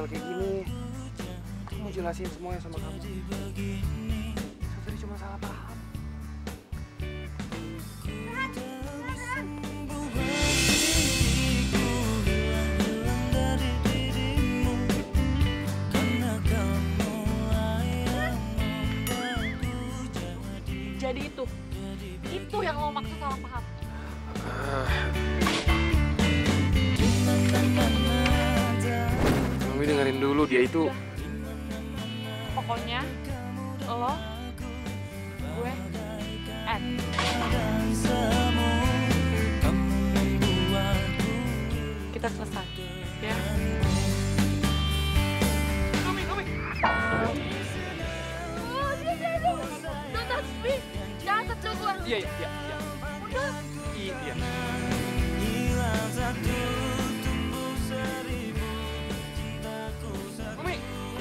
hal kayak gini. Aku mau jelasin semuanya sama kamu. Tadi cuma salah paham. Jadi itu yang lo maksud salah paham. Mami dengerin dulu, dia itu... Pokoknya lo, gue, kita selesai, ya? Kami. Oh, dia. Don't touch me. Jangan sentuh gue. Iya. Udah. Iya. Mami.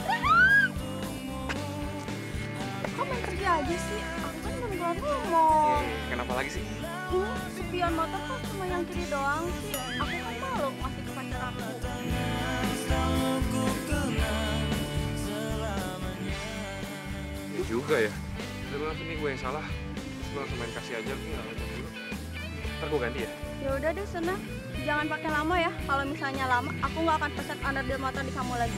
Kok main kerja aja sih? Aku kan beneran ngomong. Kenapa lagi sih? Ini spion motor kok cuma yang kiri doang sih? Aku kan malu masih ke pacar aku. Ya juga ya. Udah langsung nih gue yang salah. Gue langsung main kasih aja, gue nggak ngajak dulu. Ntar gue ganti ya. Ya udah deh, Sena. Jangan pakai lama ya. Kalau misalnya lama, aku nggak akan pesan onderdil motor di kamu lagi.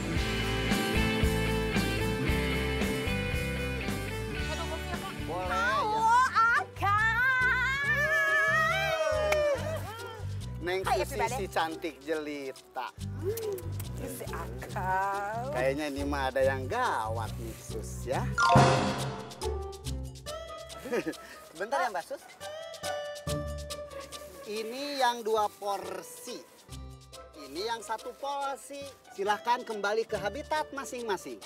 Boleh ya. Neng Susi si cantik jelita. Si Akal. Kayaknya ini mah ada yang gawat nih Sus ya. Bentar ya Mbak Sus. Ini yang 2 porsi. Ini yang 1 porsi. Silahkan kembali ke habitat masing-masing.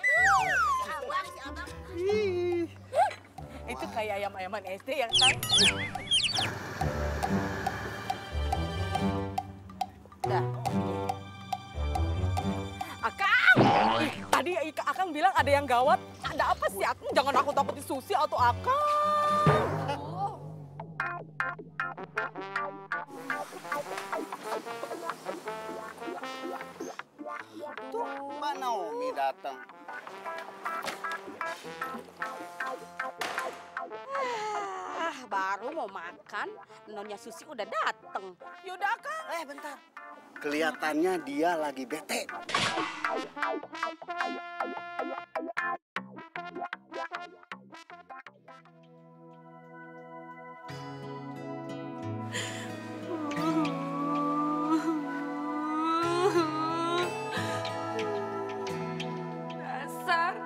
Itu kayak ayam-ayaman SD yang kan. Dah. Akang! Tadi Akang bilang ada yang gawat. Ada apa sih Akang? Jangan takut-takutin Susi atau Akang. Tuh Mbak Naomi datang. Baru mau makan, Nyonya Susi udah dateng. Yaudah Akang. Bentar. Kelihatannya dia lagi bete. Dasar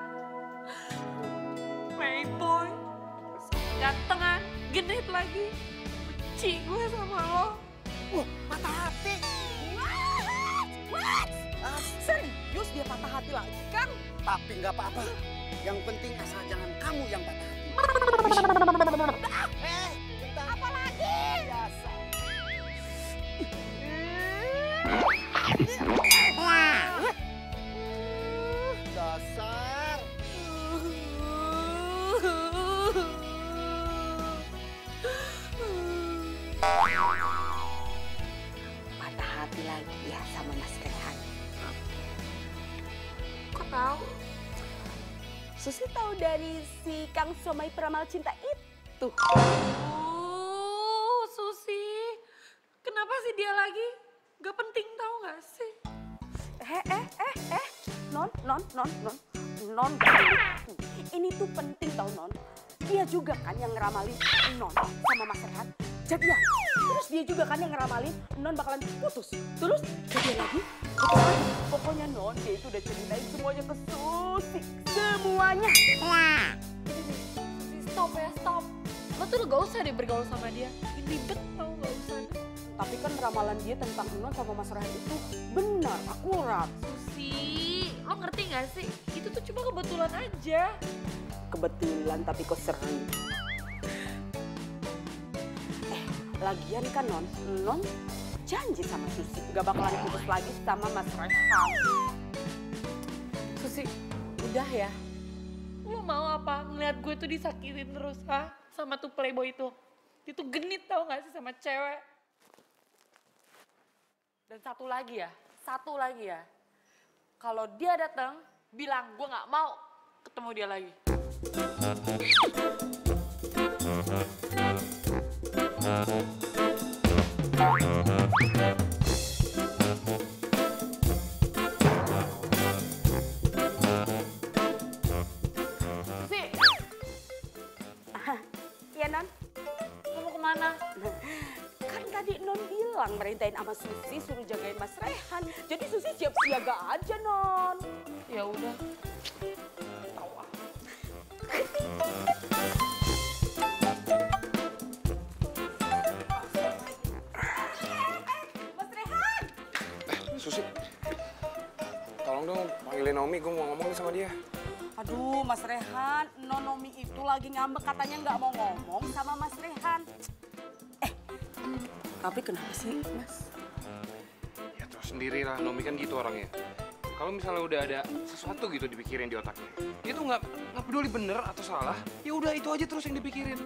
playboy, gantengan, genit lagi. Benci gue sama lo. Wah, patah hati. What? Serius dia patah hati lagi kan? Tapi nggak apa-apa. Yang penting asal jangan kamu yang patah hati. Bentar. Apa lagi? Biasa. Dasar. Patah hati lagi ya sama Mas Rehan. Kok tahu? Susi tahu dari si Kang Somai peramal cinta itu. Susi. Kenapa sih dia lagi? Gak penting tahu gak sih? Non. Ini tuh penting tau Non. Dia juga kan yang ngeramalin Non sama Mas Rehan jadian. Terus dia juga kan yang ngeramalin Non bakalan putus. Terus jadian lagi. Pokoknya Non dia itu udah ceritain semuanya ke Susi. Semuanya. Stop ya, stop. Lo tuh gak usah deh bergaul sama dia. Ini ribet tau, gak usah. Tapi kan ramalan dia tentang Non sama Mas Rehan itu benar, akurat. Susi, lo ngerti gak sih? Itu tuh cuma kebetulan aja. Kebetulan tapi kok sering. Lagian kan Non janji sama Susi gak bakalan putus lagi sama Mas Rehan. Susi, udah ya. Lo mau apa? Ngeliat gue tuh disakitin terus, ha? Sama tuh playboy itu. Dia tuh genit tau gak sih sama cewek. Dan satu lagi ya. Kalau dia datang, bilang gue nggak mau ketemu dia lagi. Susi, Iya Non? lu mau kemana? Kan tadi Non bilang merintahin sama Susi suruh jagain Mas Rehan. Jadi Susi siap siaga aja Non. Ya udah. Mas Rehan! Susi, tolong dong panggilin Naomi, gue mau ngomong nih sama dia. Aduh Mas Rehan, Nonomi itu lagi ngambek katanya nggak mau ngomong sama Mas Rehan. Tapi kenapa sih Mas? Ya tau sendiri lah, Naomi kan gitu orangnya. Kalau misalnya udah ada sesuatu gitu dipikirin di otaknya, dia tuh nggak peduli bener atau salah, ya udah itu aja terus yang dipikirin.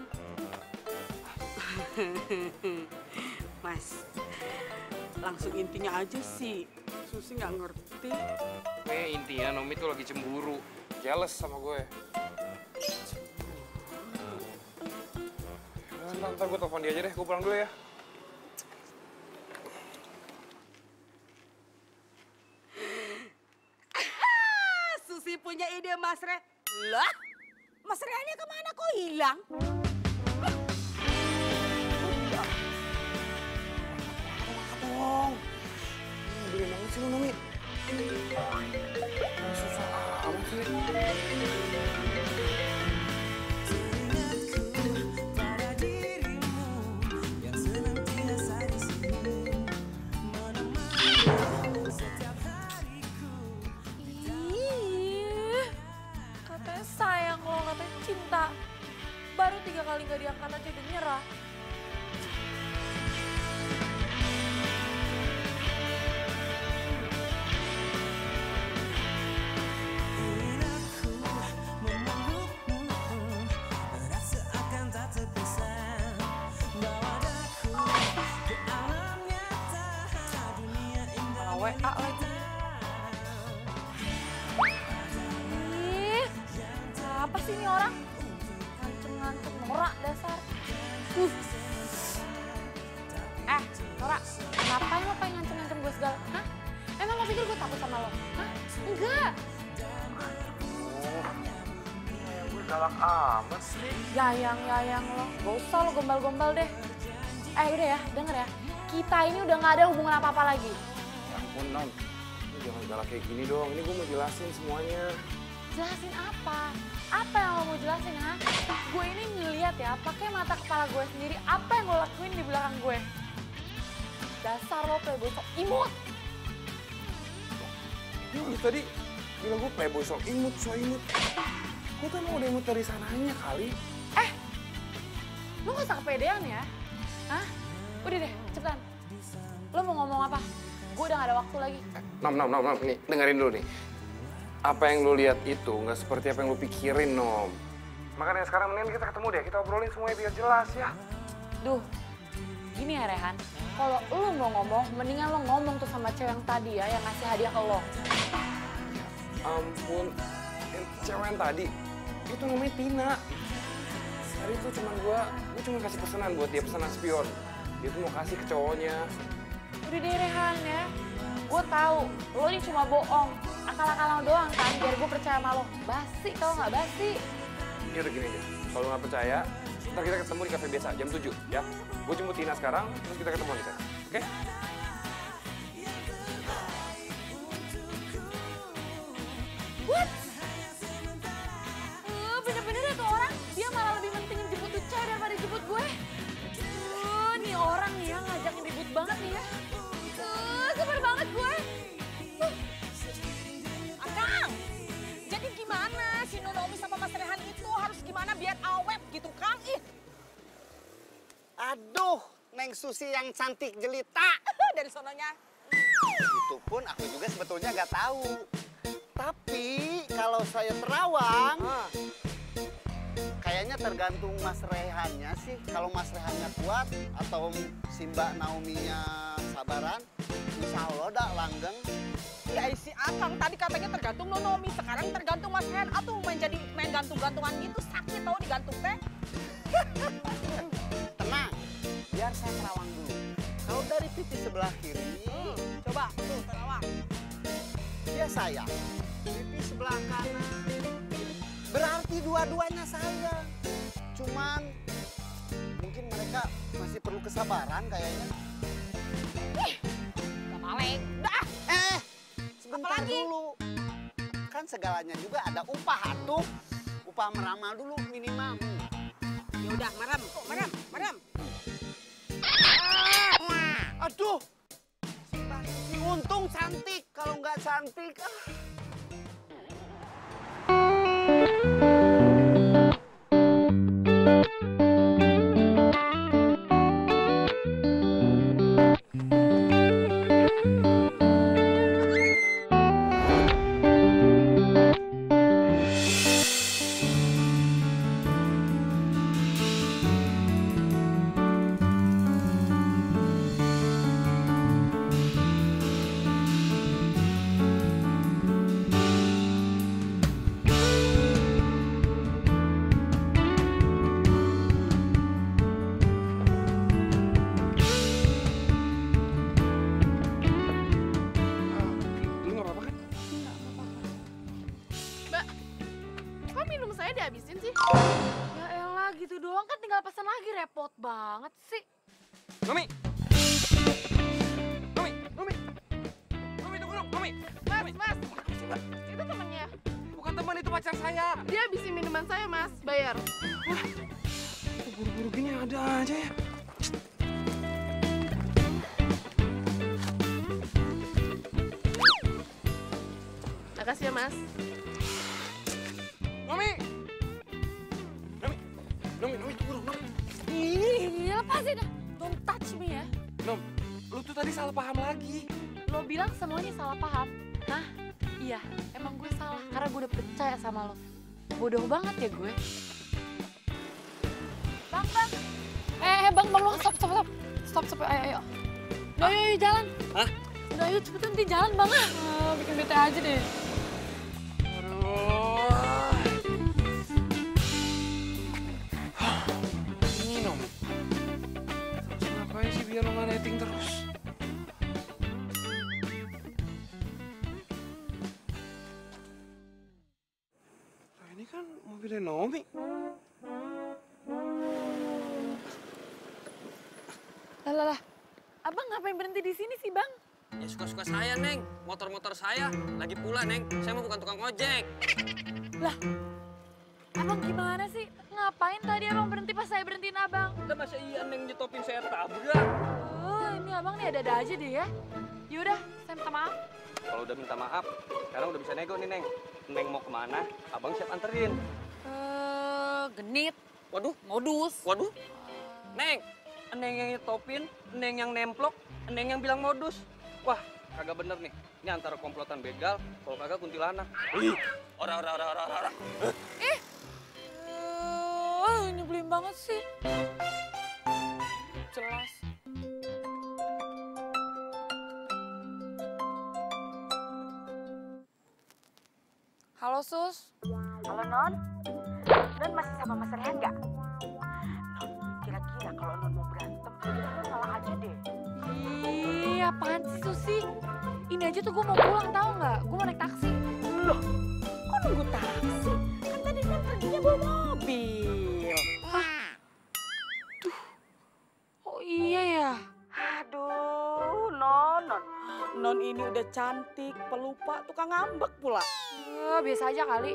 Mas, langsung intinya aja sih. Susi nggak ngerti. Intinya Naomi tuh lagi cemburu, jealous sama gue. Ntar gue telepon dia aja deh, gue pulang dulu ya. Susi punya ide Mas Re. Lah, Mas Rehannya kemana kok hilang? Tolong. Beli banget sih lo, Naomi. Susah amat sih. Ih, katanya sayang lo, katanya cinta. Baru 3 kali gak diangkat aja udah nyerah. WA lagi. Ih, apa sih ini orang? Ngancem-ngancem, norak dasar. Norak, ngapain lo pengen ngancem-ngancem gue segala? Hah? Emang lo pikir gue takut sama lo? Hah? Enggak. Gue galak amat sih. Yayang lo, gak usah lo gombal-gombal deh. Udah ya, denger ya. Kita ini udah gak ada hubungan apa-apa lagi. Ya ampun, Nam. Lu jangan galak kayak gini dong. Ini gue mau jelasin semuanya. Jelasin apa? Apa yang lo mau jelasin, ha? Gue ini ngeliat ya, pakai mata kepala gue sendiri, apa yang lo lakuin di belakang gue. Dasar lo playboy sok imut. Lu tadi bilang gue playboy sok imut. Gue kan mau udah imut dari sananya kali. Lo gak usah kepedean ya? Hah? Udah deh, cepetan. Lo mau ngomong apa? Gue udah gak ada waktu lagi. Nam. Nih, dengerin dulu nih. Apa yang lu lihat itu nggak seperti apa yang lu pikirin, Nom. Makanya sekarang mending kita ketemu deh, kita obrolin semuanya biar jelas ya. Duh, gini ya Rehan. Kalau lo mau ngomong, mendingan lo ngomong tuh sama cewek yang tadi ya, yang ngasih hadiah ke lo. Ampun, cewek yang tadi, itu namanya Tina. Tadi tuh gue cuma kasih pesanan buat dia, pesanan spion. Dia tuh mau kasih ke cowoknya. Udah deh Rehan ya, gue tahu lo ini cuma bohong. Akal-akalan doang kan, biar gue percaya sama lo. Basi, tau nggak basi? Ya udah gini aja, kalau nggak percaya, ntar kita ketemu di kafe biasa jam 7 ya. Gue jemput Tina sekarang, terus kita ketemu di sana, oke? What? Bener-bener ya tuh orang, dia malah lebih pentingin jemput tuh cewek daripada jemput gue. Nih orang nih ya ngajakin ribut banget nih ya. Super banget gue. Akang, jadi gimana si Nonomi sama Mas Rehan itu harus gimana biar awet gitu Kang? Aduh, Neng Susi yang cantik jelita. Dari sononya. Itu pun aku juga sebetulnya nggak tahu. Tapi kalau saya terawang, kayaknya tergantung Mas Rehannya sih. Kalau Mas Rehannya kuat atau si Mbak Naominya sabaran, insya Allah dah langgeng. Ya si Orang tadi katanya tergantung Nonomi, sekarang tergantung Mas Hen. Atuh main gantung-gantungan gitu, sakit tau digantung teh. Tenang, biar saya terawang dulu. Kalau dari pipi sebelah kiri, Coba, tuh terawang. dia saya. Pipi sebelah kanan, berarti dua-duanya saya. Cuman mungkin mereka masih perlu kesabaran kayaknya. Gak maleng. Dah, Sebentar Apalagi? dulu. Kan segalanya juga ada upah atuh. Upah meramal dulu minimal. yaudah merem, merem. Aduh. Untung cantik. Kalau nggak cantik, Lu nggak apa-apa kan? Mbak, kok minum saya dihabisin sih? Ya elah gitu doang kan tinggal pesan lagi, repot banget sih. Nomi! Nomi, tunggu dong, Nomi! Mas, itu temennya. Bukan teman, itu pacar saya. Dia habisin minuman saya, Mas. Bayar. Kok buru-buru gini ada aja ya? Makasih ya, Mas. Nomi, tunggu dong, Nomi. Ih, lepasin dah. Don't touch me ya. Nom, lu tuh tadi salah paham lagi. Lo bilang semuanya salah paham. Hah? Iya, emang gue salah karena gue udah percaya sama lo. Bodoh banget ya gue. Bang. Bang, lo stop. Ayo. Udah, ayo jalan. Hah? Udah, ayo cepetan nanti jalan, Bang. Bikin bete aja deh. Aduh. Ini Nomi. Terus ngapain sih biar lo nggak netting terus? Nah, ini kan mobilnya Nomi. Lah. Abang ngapain berhenti di sini sih, Bang? Ya suka-suka saya, Neng. Motor-motor saya. Lagi pula, Neng. Saya mau bukan tukang ojek. Lah, abang gimana sih? Ngapain tadi abang berhenti pas saya berhentiin abang? Udah masa iya, Neng, nyetopin saya tabrak. Oh, ini abang nih ada-ada aja deh ya. Yaudah, saya minta maaf. Kalau udah minta maaf, sekarang udah bisa nego nih, Neng. Neng mau kemana, abang siap anterin. Genit, Waduh, modus. waduh. Neng, Neng yang nyetopin, Neng yang nemplok, Neng yang bilang modus. Wah, kagak bener nih. Ini antara komplotan begal, kalau kagak kuntilanak. Ih, ora. Nyebelin banget sih. Jelas. Halo, Sus. Halo Non, Non masih sama Mas Rehan nggak? Non, kira-kira kalau Non mau berantem, Non ngalah aja deh. Ih, apaan sih, Susi? Ini aja tuh gue mau pulang, tahu nggak? Gue mau naik taksi. Loh, kok nunggu taksi? Kan tadi Non perginya bawa mobil. Oh iya ya? Aduh, Non ini udah cantik, pelupa, tukang ngambek pula. Biasa aja kali.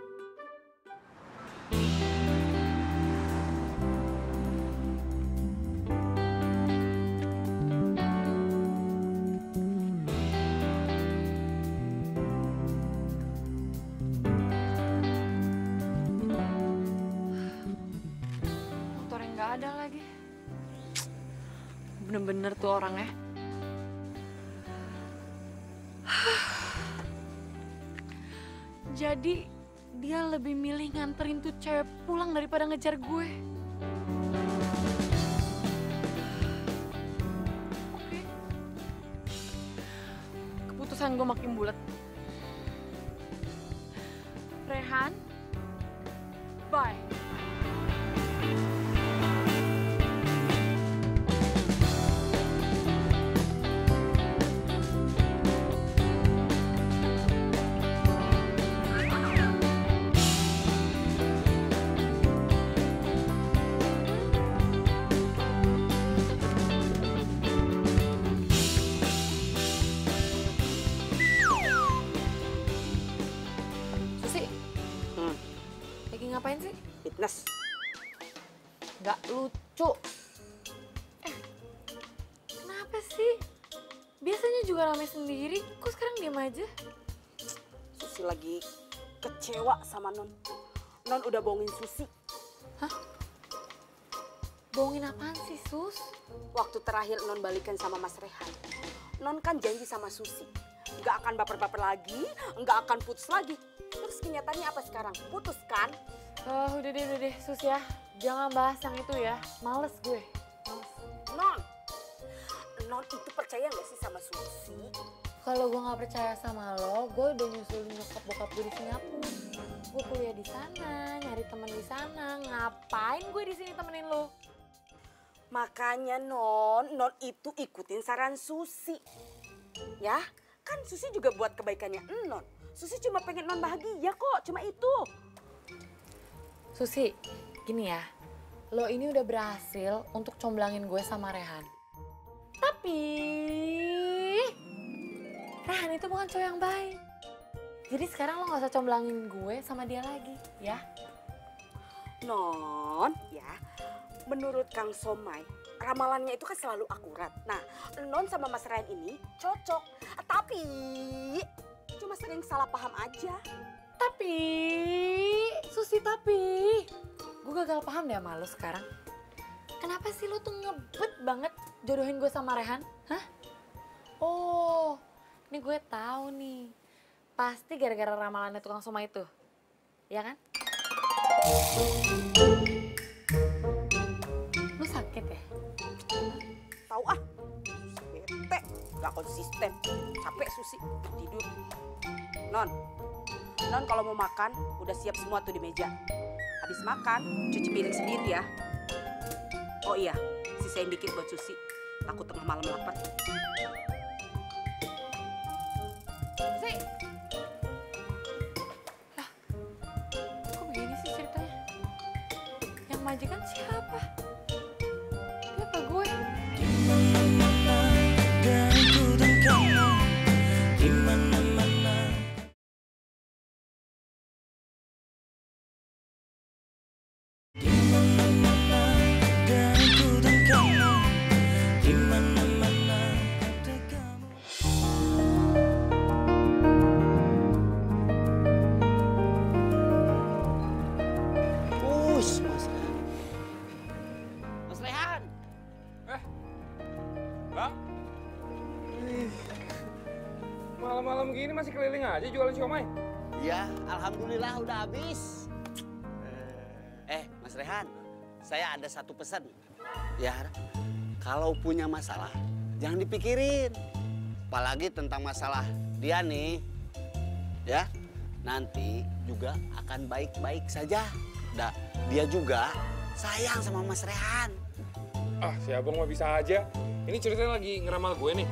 Motornya nggak ada lagi. Bener-bener tuh orangnya. Jadi dia lebih milih nganterin tuh cewek pulang daripada ngejar gue. Oke. Keputusan gue makin bulat. Rehan, bye. Susi, lagi ngapain sih? Fitness. Nggak lucu. Kenapa sih? Biasanya juga rame sendiri, kok sekarang diam aja? Susi lagi kecewa sama Non. Non udah bohongin Susi. Bohongin apaan sih, Sus? Waktu terakhir Non balikan sama Mas Rehan, Non kan janji sama Susi. Nggak akan baper-baper lagi, nggak akan putus lagi. Terus kenyataannya apa sekarang? Putus kan? Udah deh, Sus ya. Jangan bahas yang itu ya, males gue. Males. Non itu percaya nggak sih sama Susi? Kalau gue nggak percaya sama lo, gue udah nyusulin nyokap bokap gue di Singapura. Gue kuliah di sana, nyari temen di sana. Ngapain gue di sini temenin lo? Makanya Non itu ikutin saran Susi. Ya, kan Susi juga buat kebaikannya Non. Susi cuma pengen Non bahagia kok, cuma itu. Susi, gini ya. Lo ini udah berhasil untuk comblangin gue sama Rehan. Tapi Rehan itu bukan cowok yang baik. Jadi sekarang lo gak usah comblangin gue sama dia lagi, ya? Non, ya, menurut Kang Somai, ramalannya itu kan selalu akurat. Nah, Non sama Mas Rehan ini cocok. Tapi cuma sering salah paham aja. Tapi, Susi gue gagal paham deh sama lo sekarang. Kenapa sih lo tuh ngebet banget jodohin gue sama Rehan? Hah? Oh, ini gue tahu nih. Pasti gara-gara ramalannya tukang Soma itu. Ya kan? Lo sakit ya? Tahu ah, bete, gak konsisten, capek Susi, tidur. Non kalau mau makan udah siap semua tuh di meja. Habis makan, cuci piring sendiri ya. Oh iya, sisain dikit buat Susi, takut tengah malam lapar. Susi! Lah, kok begini sih ceritanya? Yang majikan siapa? Dia apa gue? Mas Rehan. Bang? Malam-malam gini masih keliling aja jualan siomay? Ya, alhamdulillah udah habis. Mas Rehan, saya ada satu pesan. Ya, kalau punya masalah, jangan dipikirin. Apalagi tentang masalah dia nih. Ya, nanti juga akan baik-baik saja. Dia juga sayang sama Mas Rehan. Ah, si abang mah bisa aja. Ini ceritanya lagi ngeramal gue nih.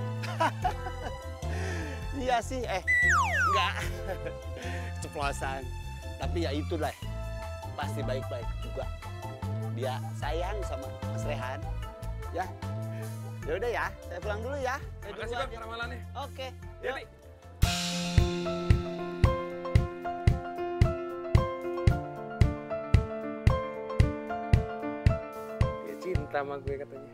Iya sih, enggak. Ceplosan. Tapi ya itulah, pasti baik-baik juga. Dia sayang sama Mas Rehan. Ya, ya udah ya, saya pulang dulu ya. Makasih bang ramalannya. Oke. Jadi. Dia cinta sama gue katanya.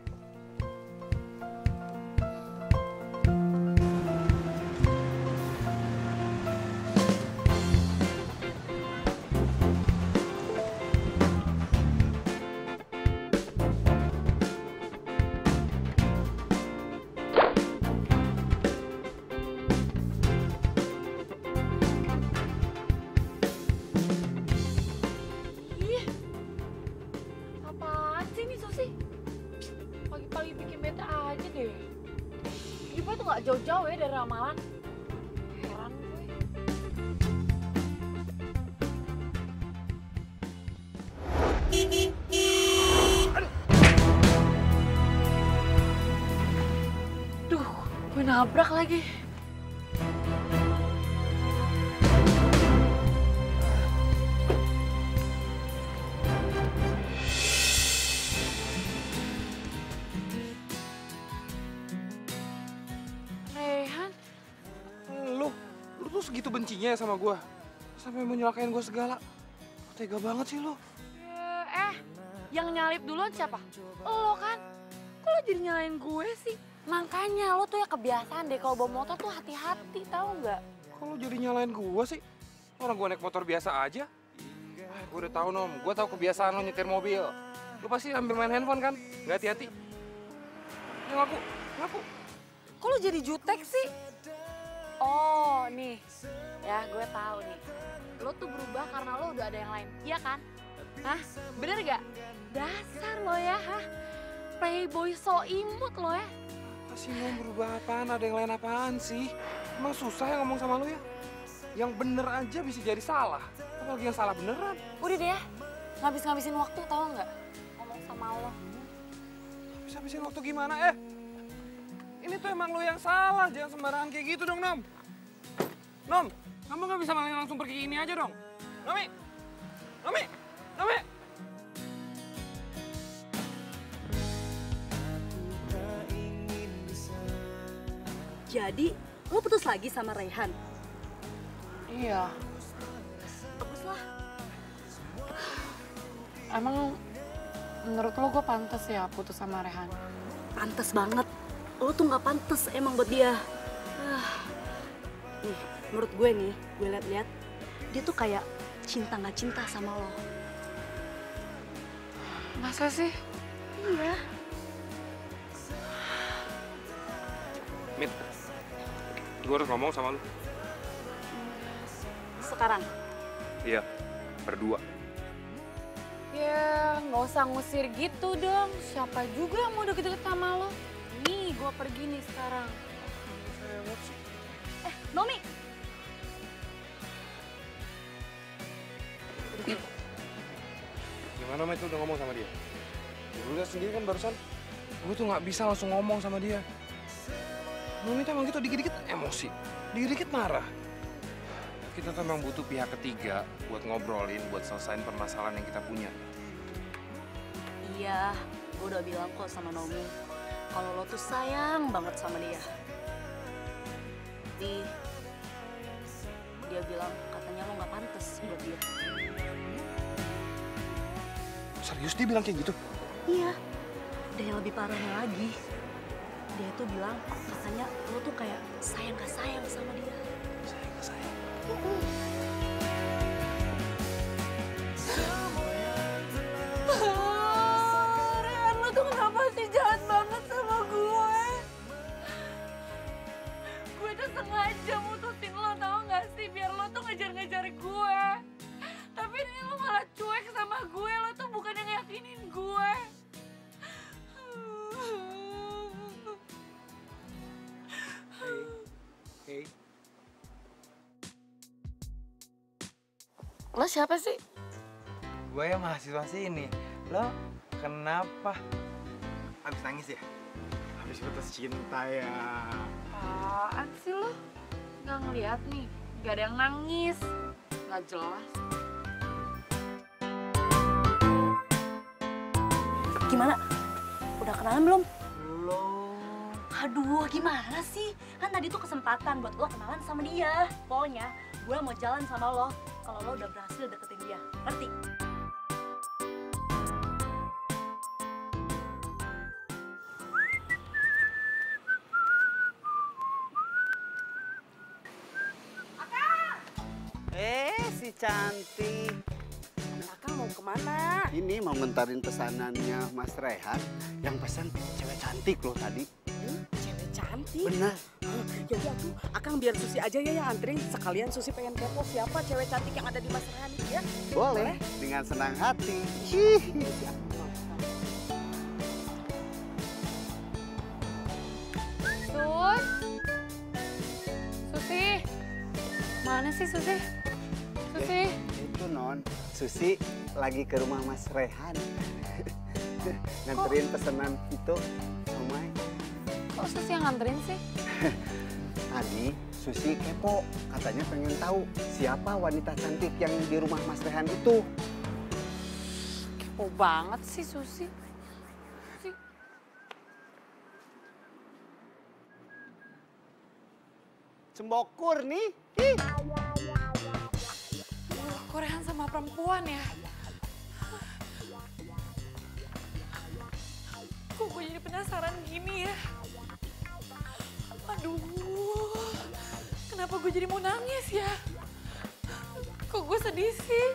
Apaan sih ini Susi? Pagi-pagi bikin bete aja deh. Hidupnya tuh gak jauh-jauh ya dari ramalan. Heran gue. nabrak lagi. Rehan, lu tuh segitu bencinya ya sama gua. Sampai mau nyelakain gua segala. Tega banget sih lu. yang nyalip duluan siapa? Lo kan? Kok lo jadi nyalain gue sih? Makanya lo tuh ya kebiasaan deh kalau bawa motor tuh hati-hati, tahu nggak? Kok lu jadi nyalain gua sih? Orang gua naik motor biasa aja. Gue udah tahu Nom, gue tahu kebiasaan lo nyetir mobil. Lu pasti ambil main handphone kan? Nggak hati-hati. Ya ngaku, ngaku. Kok lo jadi jutek sih? Oh nih, ya gue tahu nih. Lo tuh berubah karena lo udah ada yang lain, iya kan? Hah? Bener gak? Dasar lo ya, hah? Playboy so imut lo ya. Masih mau berubah apaan? Ada yang lain apaan sih? Emang susah ya ngomong sama lu ya? Yang bener aja bisa jadi salah. Apalagi yang salah beneran. Udah deh ya, ngabis-ngabisin waktu tahu nggak? Ngomong sama lo. Habis-habisin waktu gimana? Ini tuh emang lu yang salah. Jangan sembarangan kayak gitu dong, Nom. Nom, kamu nggak bisa malah langsung pergi ini aja dong. Nomi! Nomi! Nomi! Jadi, lo putus lagi sama Rehan? Iya. Baguslah. Emang menurut lo gue pantas ya putus sama Rehan? Pantes banget. Lo tuh nggak pantes emang buat dia. Nih, menurut gue nih, gue liat-liat, dia tuh kayak cinta nggak cinta sama lo. Masa sih? Iya. Mit, gue harus ngomong sama lu. Sekarang? Iya, berdua. Ya nggak usah ngusir gitu dong. Siapa juga yang mau deket-deket sama lo? Nih gue pergi nih sekarang. Nomi! Gimana Mit, lu udah ngomong sama dia? Lu lihat sendiri kan barusan. Gue tuh nggak bisa langsung ngomong sama dia. Nomi tuh emang gitu, dikit-dikit emosi, dikit-dikit marah. Kita tuh emang butuh pihak ketiga buat ngobrolin, buat selesain permasalahan yang kita punya. Iya, gue udah bilang kok sama Nomi, kalau lo tuh sayang banget sama dia. Tapi dia bilang katanya lo nggak pantas buat dia. Serius dia bilang kayak gitu? Iya, dan yang lebih parahnya lagi, dia tuh bilang katanya lo tuh kayak sayang gak sayang sama dia. Sayang gak sayang? Rehan, lo tuh kenapa sih jahat banget sama gue? Gue tuh sengaja mutusin lo, tau gak sih? Biar lo tuh ngejar-ngejar gue. Tapi ini lo malah cuek sama gue, lo tuh bukan yang yakinin gue. Hey. Lo siapa sih? Gue yang mahasiswa sini. Lo kenapa? Habis nangis ya? Habis putus cinta ya? Apaan sih lo? Nggak ngeliat nih, nggak ada yang nangis. Nggak jelas. Gimana? Udah kenalan belum? Belum. Aduh, gimana sih? Kan tadi tuh kesempatan buat lo kenalan sama dia. Pokoknya gue mau jalan sama lo kalau lo udah berhasil deketin dia. Ngerti? Si cantik. Akang mau kemana? Ini mau ngentarin pesanannya Mas Rehan yang pesan cewek cantik loh tadi. Cewek cantik? Benar. Jadi aku, Akang biar Susi aja ya yang anterin. Sekalian Susi pengen kepo siapa cewek cantik yang ada di Mas Rehan itu ya. Boleh, dengan senang hati. Susi? Mana sih Susi? Susi? Itu Non, Susi lagi ke rumah Mas Rehan. Nganterin pesanan itu, Somai. Kok Susi yang nganterin sih? Tadi Susi kepo, katanya pengen tahu siapa wanita cantik yang di rumah Mas Rehan itu. Kepo banget sih Susi. Cembokur nih. Korean sama perempuan ya? Kok gue jadi penasaran gini ya? Aduh, kenapa gue jadi mau nangis ya? Kok gue sedih sih?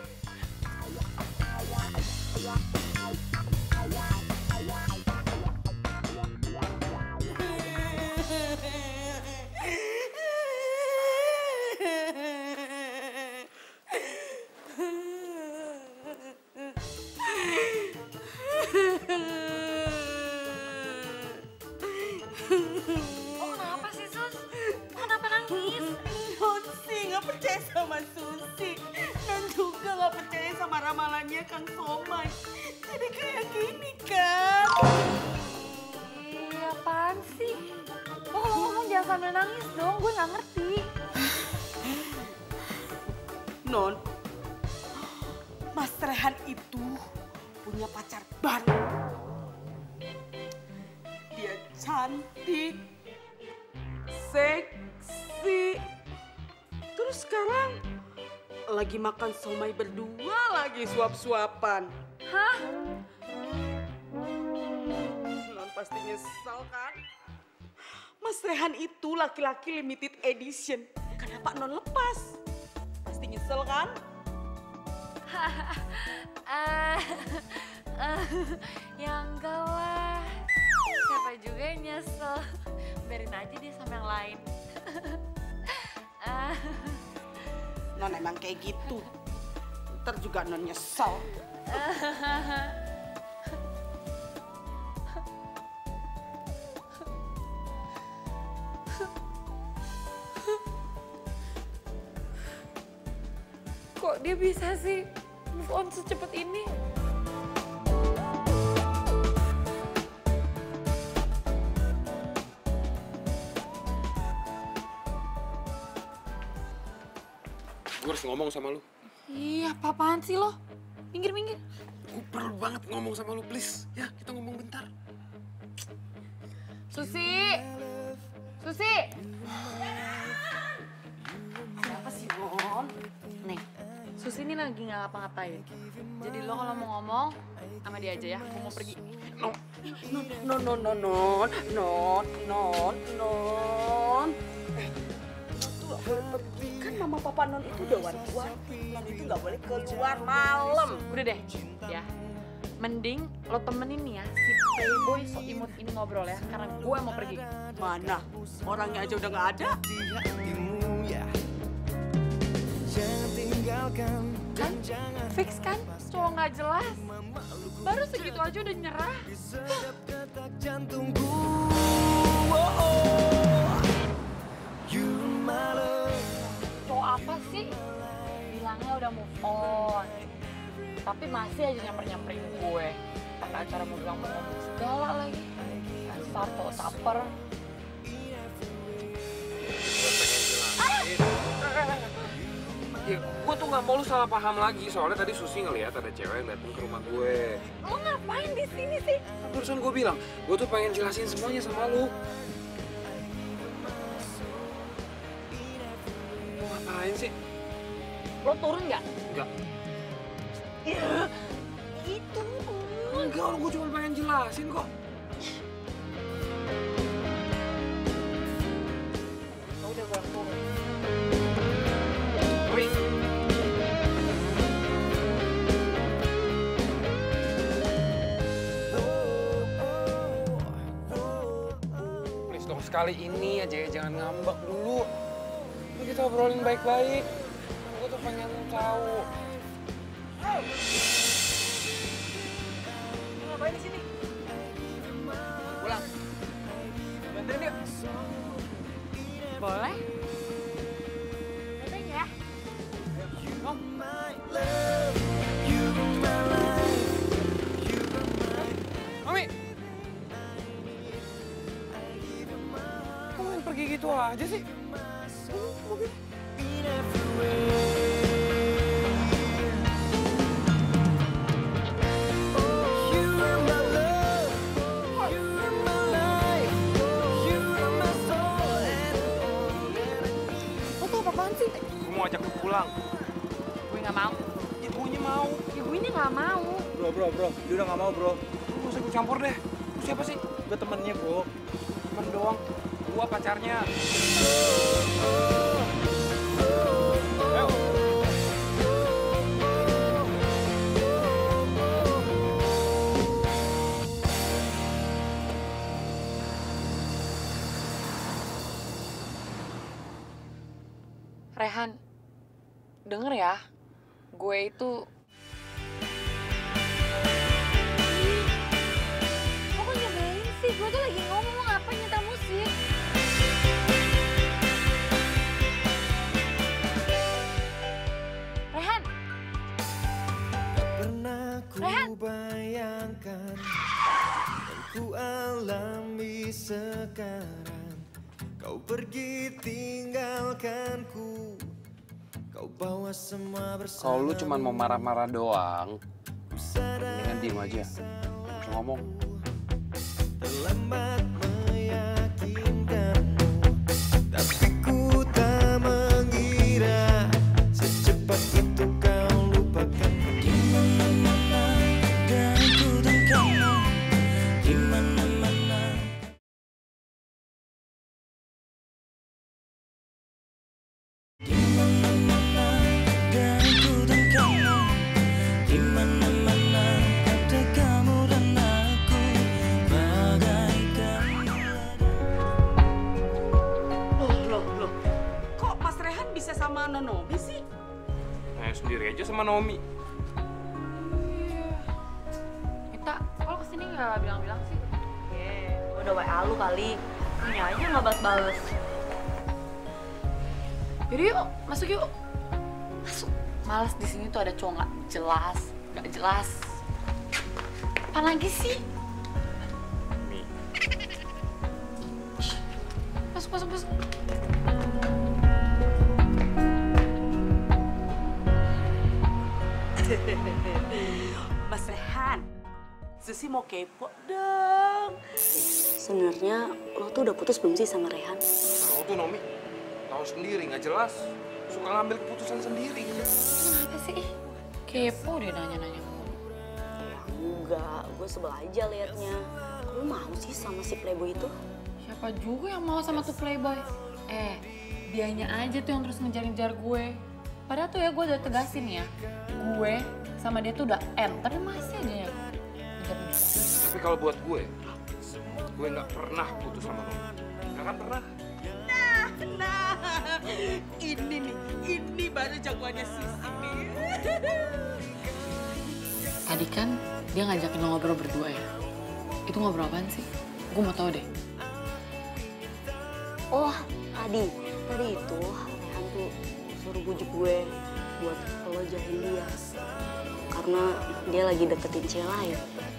Ramalannya Kang Somai. Jadi kayak gini kan. Iya, apaan sih? Lo kalau ngomong jangan sambil nangis dong, gue gak ngerti. Non, Mas Rehan itu punya pacar baru. Dia cantik, seksi. Terus sekarang lagi makan somai berdua lagi suap-suapan. Hah? Non pasti nyesel kan? Mas Rehan itu laki-laki limited edition. Kenapa non lepas? Pasti nyesel kan? Ya enggak lah. Siapa juga yang nyesel. Biarin aja dia sama yang lain. Non emang kayak gitu. Ntar juga non nyesel. Kok dia bisa sih move on secepat ini? Gue harus ngomong sama lu. Iya, apa-apaan sih lo? Minggir-minggir. Gue perlu banget ngomong sama lu, please. Ya, kita ngomong bentar. Susi! Susi! Ada apa sih non? Nih, Susi ini lagi nggak ngapa-ngapain. Jadi lo kalau mau ngomong sama dia aja ya, gue mau pergi. Non. Kan mama papa non itu udah wanti-wanti. Non itu nggak boleh keluar malam. Udah deh, ya. Mending lo temenin nih ya si playboy so imut ini ngobrol ya, karena gue mau pergi. Mana? Orangnya aja udah nggak ada. Kan? Fix kan? Cowok nggak jelas. Baru segitu aja udah nyerah. Cowok apa sih? Bilangnya udah move on. Tapi masih aja nyamper-nyamperin gue. Pakai acara mau bilang mau ngomong segala lagi. Dasar cowok caper. Ya, gue tuh nggak mau lu salah paham lagi. Soalnya tadi Susi ngeliat ada cewek yang datang ke rumah gue. Lo ngapain di sini sih? Barusan gue bilang, gue tuh pengen jelasin semuanya sama lu. Lu ngapain sih? Lo turun nggak? Enggak. Ya, itu. Enggak, gue cuma pengen jelasin kok. Udah gue turun. Wih. Please dong, sekali ini aja ya, jangan ngambek dulu. Ini kita obrolin baik-baik. Gue tuh pengen tahu. Ngapain di sini? Pulang. Bantuin yuk. Boleh? Boleh ya? Mami! Kamu main pergi gitu aja sih? sih? Gue mau ajak lu pulang. Gue nggak mau. Ibunya mau. Ibunya nggak mau. Bro. Dia udah nggak mau, bro. Lu gak usah ikut campur deh. Lu siapa sih? Gue temennya, bro. Temen doang. Gua pacarnya. Ayo. Rehan, denger ya, gue itu... Kok kok nyebelin sih? Gue tuh lagi ngomong apa nyetel musik. Rehan! Rehan! Bayangkan yang ku alami sekarang. Kau pergi tinggalkanku. Kau bawa semua bersama. Kalau lu cuma mau marah-marah doang, mendingan diem aja. Gak usah ngomong. Terlambat meyakinkanmu, tapi ku tak mengira secepat itu kau lupakan. Di mana-mana dan ku dan kamu, di mana-mana. Di mana-mana dan ku dan kamu, di mana-mana ada kamu dan aku, bagaikan. Loh. Kok Mas Rehan bisa sama Nonomi sih? Nah, sendiri aja sama Naomi. Mita, kalau kesini nggak bilang-bilang sih? Gue udah WA lu kali. Ini aja nggak balas-balas. Yaudah yuk, masuk yuk. Masuk. Males di sini tuh ada cowok nggak jelas. Apa lagi sih? Masuk. Mas Rehan, Susi mau kepo dong. Sebenarnya lo tuh udah putus belum sih sama Rehan? Tahu tuh Naomi. Tahu sendiri, nggak jelas. Suka ngambil keputusan sendiri. Kenapa sih? Kepo dia nanya-nanya. Enggak, gue sebel aja liatnya. Lo mau sih sama si playboy itu? Siapa juga yang mau sama tuh playboy? Dianya aja tuh yang terus ngejar-ngejar gue. Padahal tuh ya gue udah tegasin ya. Gue sama dia tuh udah end, tapi masih aja ya ngejar-ngejar. Tapi kalau buat gue nggak pernah putus sama Naomi. Nggak akan pernah. Nah, ini baru jagoannya Sisi nih. Tadi kan dia ngajakin lo ngobrol berdua ya. Itu ngobrol apaan sih? Gue mau tahu deh. Oh, tadi itu Rehan tuh suruh bujuk gue buat lo jauhin dia. Karena dia lagi deketin cewek lain.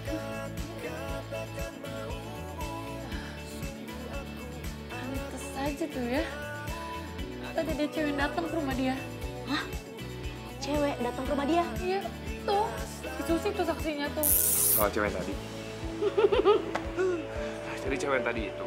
Pantes aja tuh ya. Tadi ada cewek datang ke rumah dia. Hah? Cewek datang ke rumah dia? Iya, tuh. Si Susi tuh saksinya tuh. Kalau cewek yang tadi. Jadi cewek yang tadi itu.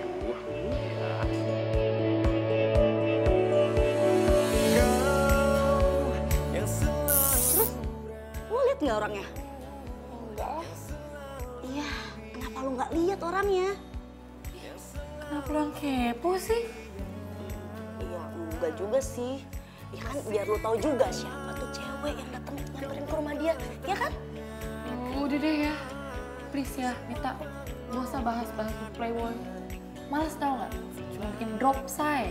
Terus, lo liat nggak orangnya? Enggak. Iya, kenapa lo nggak lihat orangnya? Kenapa lo yang kepo sih? Iya, enggak juga sih. Ya kan biar lo tahu juga siapa tuh cewek yang datang nyamperin ke rumah dia, ya kan? Udah deh ya. Please ya, Mita. Gak usah bahas-bahas tuh playboy. Males tau nggak? Cuma bikin drop say.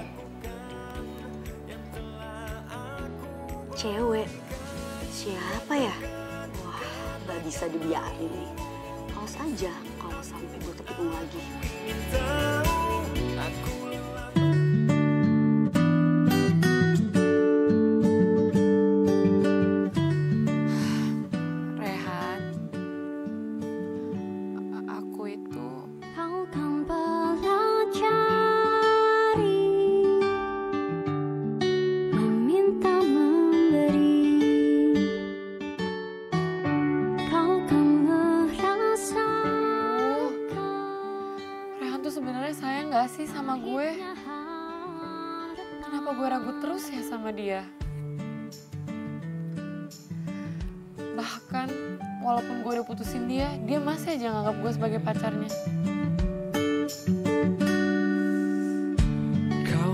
Cewek? Siapa ya? Wah, nggak bisa dibiarin nih. Awas aja kalau sampai gue ketemu lagi. Rehan, aku itu Kau kan pelajari, meminta memberi. Kau kan merasakan. Rehan tuh sebenarnya sayang nggak sih sama gue? Kenapa kenapa gue ragu terus ya sama dia? Bahkan walaupun gue udah putusin dia masih aja nganggap gue sebagai pacarnya. Kau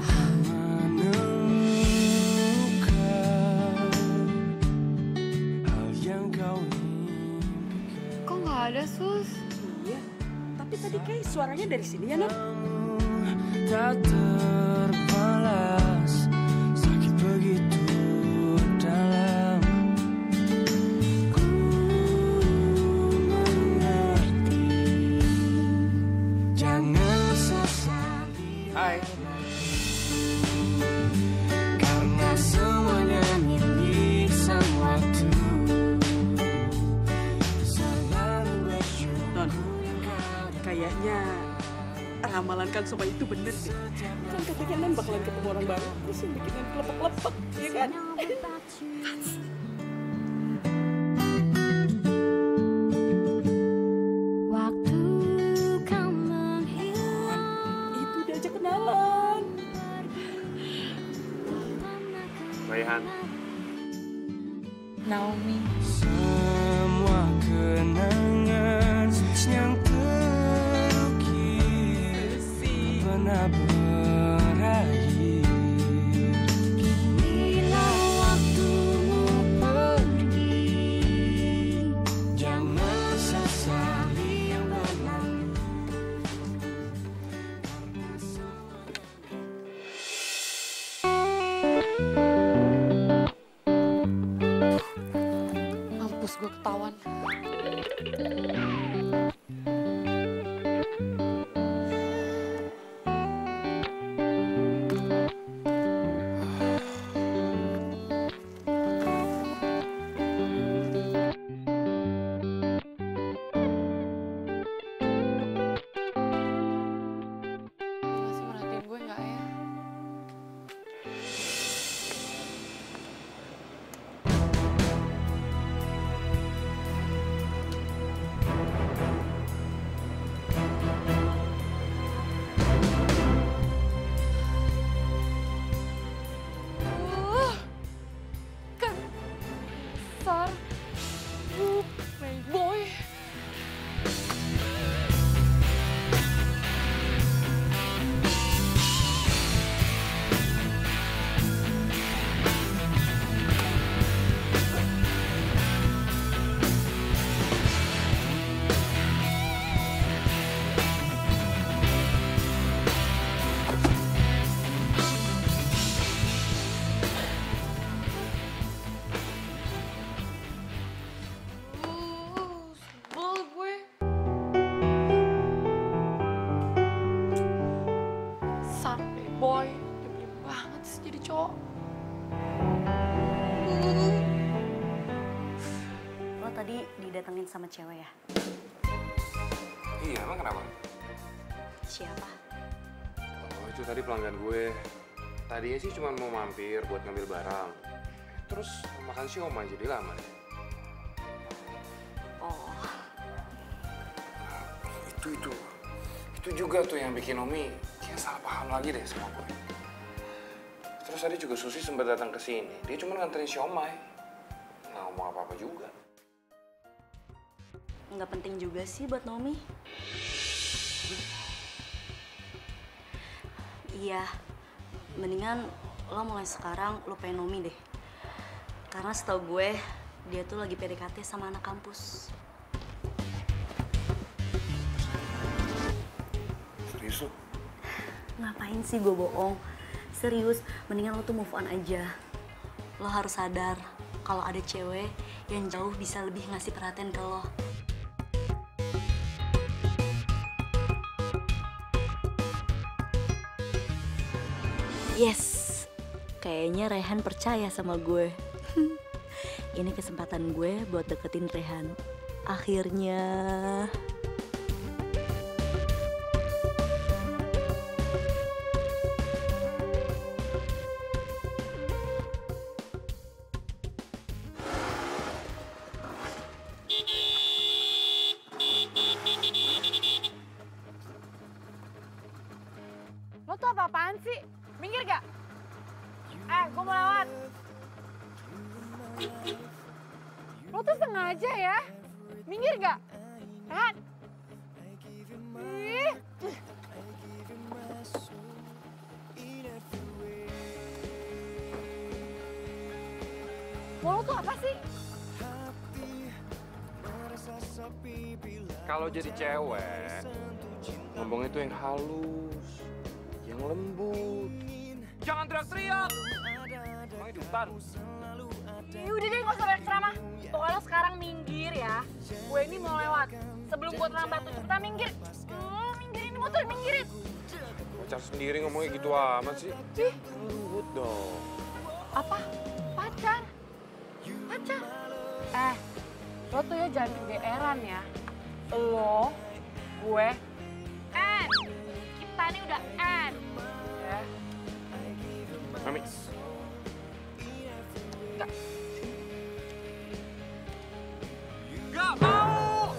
menemukan hal yang kau impikan. Kok nggak ada, Sus? Iya, tapi tadi kayak suaranya dari sini ya, Non? Tak terbalas, sakit begitu dalam. Ku mengerti, jangan sesali. Hai. Karena semuanya milik sang waktu. Selalu bersyukur. Non, kayaknya ramalan Kang Somai itu bener deh. Kan katanya Non bakalan ketemu orang baru, terus yang bikin Non kelepek-kelepek, ya kan? Waktu kau menghilang. Itu diajak kenalan. Raihan. Naomi. Semua kenangan yang terukir pernah berakhir. Inilah waktumu pergi. Jangan sesali yang berlalu. Mampus gue ketahuan. Masih merhatiin gue nggak ya? Kan Sar, playboy. Sebel gue. Sar, playboy. Nyebelin banget sih jadi cowok. Lo tadi didatengin sama cewek ya? Iya, emang kenapa? Siapa? Oh, itu tadi pelanggan gue. Tadinya sih cuma mau mampir buat ngambil barang. Terus makan siomay jadi lama deh. Oh, Itu juga tuh yang bikin Omi kayak salah paham lagi deh sama gue. Terus tadi juga Susi sempat datang ke sini. Dia cuma nganterin siomay. Nggak ngomong apa-apa juga. nggak penting juga sih buat Naomi. Iya, mendingan lo mulai sekarang lupain Naomi deh. Karena setahu gue, dia tuh lagi PDKT sama anak kampus. Serius lo? Ngapain sih gue bohong? Serius, mendingan lo tuh move on aja. Lo harus sadar kalau ada cewek yang jauh bisa lebih ngasih perhatian ke lo. Yes, kayaknya Rehan percaya sama gue. Ini kesempatan gue buat deketin Rehan. Akhirnya. Lo tuh apa-apaan sih? Minggir gak? Lo tuh sengaja ya? Minggir gak? Rehan? Ih. Mau lo tuh apa sih? Kalau jadi cewek, ngomong itu yang halus, yang lembut. Jangan teriak-teriak. Emang itu hutan. Udah deh, gak usah banyak ceramah. Pokoknya lo sekarang minggir ya. Gue ini mau lewat. Sebelum gue terlambat tuh, cepetan minggir. Minggir, ini motor minggirin. Pacar sendiri ngomongnya gitu amat sih. Ih, Lembut dong. apa? Pacar? Pacar? Lo tuh ya jangan kegeeran ya. Lo, gue, kita nih udah ya. Mami. Enggak. Gak mau!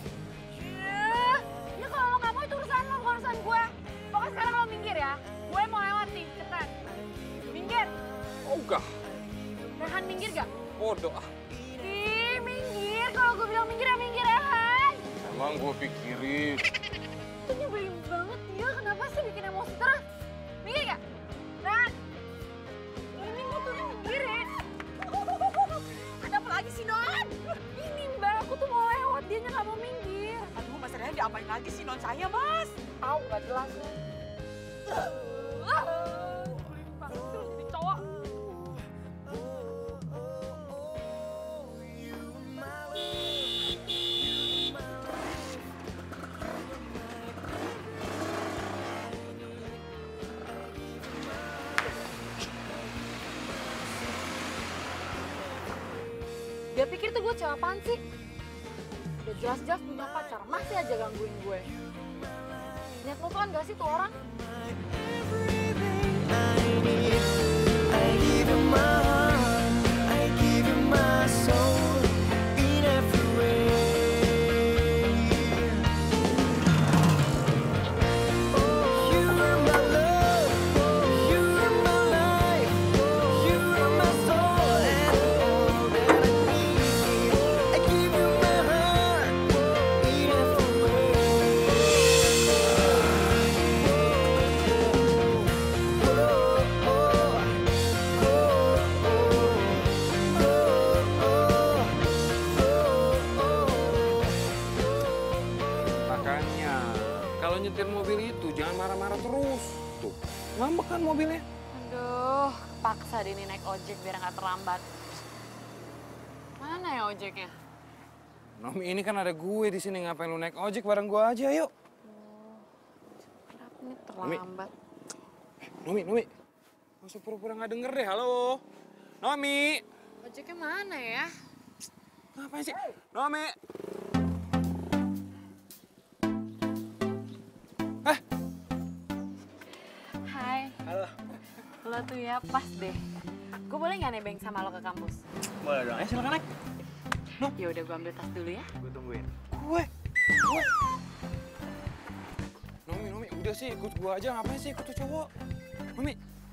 Ya kalau lo gak mau itu urusan lo, bukan urusan gue. Pokoknya sekarang lo minggir ya. Gue mau lewat nih, cepetan. Minggir. Ogah. Rehan minggir gak? Bodoh ah. Ih, minggir. Kalau gue bilang minggir ya minggir, Rehan. Emang gue pikirin. Itu nyebelin banget dia. Kenapa sih bikin emosi terus? Minggir gak? Rehan. Ini motornya minggirin. Ada apa lagi sih, Non? Ini Mbak, aku tuh mau lewat. Dianya gak mau minggir. Aduh, Mas Rehan diapain lagi sih, Non? Saya, Mas. Tahu gak jelas. Banget sih lo jadi cowok. Dia pikir tuh gue cewek apaan sih? Udah jelas-jelas punya pacar, masih aja gangguin gue. Niat lo tuh kan gak sih tuh orang? Makanya, kalau nyetir mobil itu jangan marah-marah terus. Tuh, ngambek kan mobilnya. Aduh, paksa deh nih naik ojek biar gak terlambat. Mana ya ojeknya? Nomi, ini kan ada gue di sini, ngapain lu naik ojek bareng gue aja, yuk. Kenapa nih terlambat? Nomi, nggak usah pura-pura nggak denger deh, halo. Nomi, Ojeknya mana ya? ngapain sih? Nomi. Hai. Halo. Lo tuh ya pas deh. Gue boleh nggak nebeng sama lo ke kampus? Boleh dong, silakan naik. Ya udah, gue ambil tas dulu ya. Gue tungguin. Gue. Nomi, udah sih ikut gue aja, ngapain sih ikut tuh cowok? Nomi,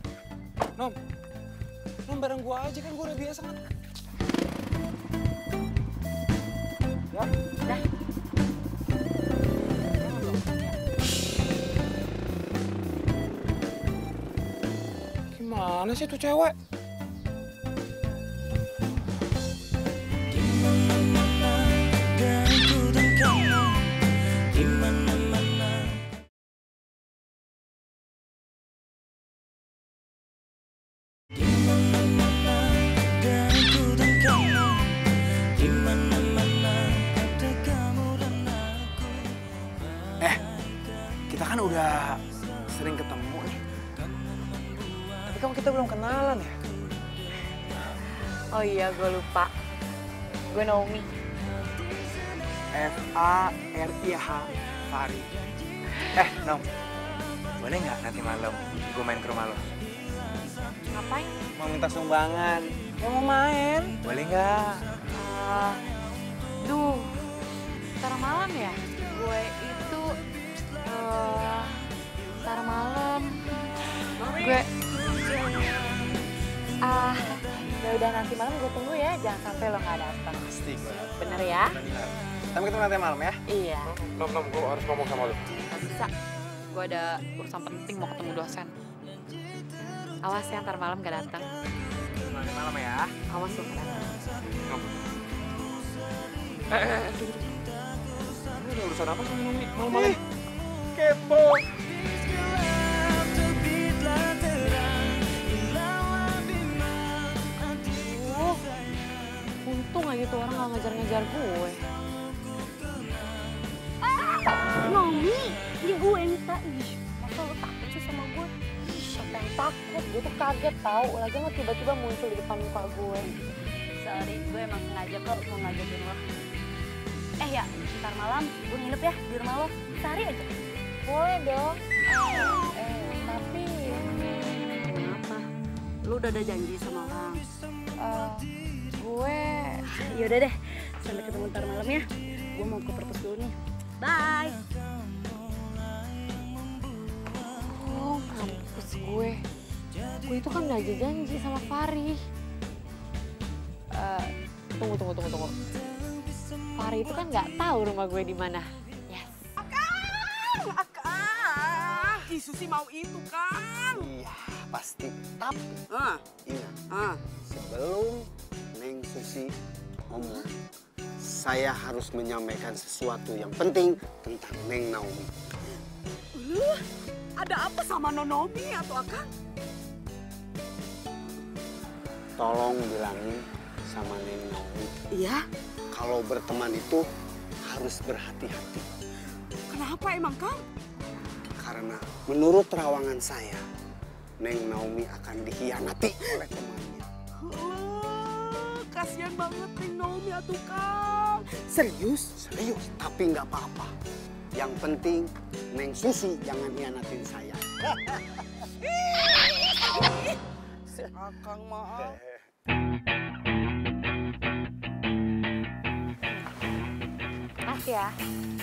Nom bareng gue aja kan, gue udah biasa kan. Ya? Dah. Gimana sih tuh cewek? Kita kan udah sering ketemu nih. Tapi kan kita belum kenalan ya? Oh iya, gue lupa. Gue Naomi. F-A-R-I-H, Fari. Nom, boleh nggak nanti malam gue main ke rumah lo? Ngapain? Mau minta sumbangan. Ya mau main. Boleh nggak? Duh, ntar malam ya? Gue itu, ntar malam. Gue, ya udah nanti malam gue tunggu ya, jangan sampai lo nggak datang. Pasti gue. Bener ya? Benar. Sampai ketemu nanti malam ya. Iya. Nom, gue harus ngomong sama lu. Gak bisa. Gue ada urusan penting mau ketemu dosen. Awas ya ntar malam gak datang. Nanti malam ya. Awas lo gak datang. Tunggu. Ini ada urusan apa sama Nomi malam-malam? Kepo. Untung aja tuh orang gak ngejar-ngejar gue. Nomi, ini gue Nita. Ih, masa lo takut sih sama gue? Siapa yang takut? Gue tuh kaget tau. Lagi lo tiba-tiba muncul di depan muka gue. Sorry, gue emang sengaja kok mau ngajakin lo. Ya, ntar malam gue nginep ya di rumah lo. Sehari aja. Boleh dong. Tapi... Kenapa? Lo udah ada janji sama orang? gue... Yaudah deh, sampai ketemu ntar malam ya. Gue mau ke perpus dulu nih. Bye! Oh, kampus gue. Gue itu kan udah aja janji sama Fari. Tunggu. Fari itu kan nggak tahu rumah gue di mana. Yes. Akang. Ih, Susi mau itu, Kang. Iya, pasti. Tapi ingat, Ah. sebelum Neng Susi ngomong, saya harus menyampaikan sesuatu yang penting tentang Neng Naomi. Ada apa sama Nonomi atau Akang? Tolong bilangin sama Neng Naomi, Iya. kalau berteman itu harus berhati-hati. Kenapa emang, Kang? Karena menurut terawangan saya, Neng Naomi akan dikhianati oleh temannya. Kasian banget Neng Naomi atuh, Kang. Serius? Serius, tapi nggak apa-apa. Yang penting Neng Susi jangan hianatin saya. Akang maaf. Makasih ya.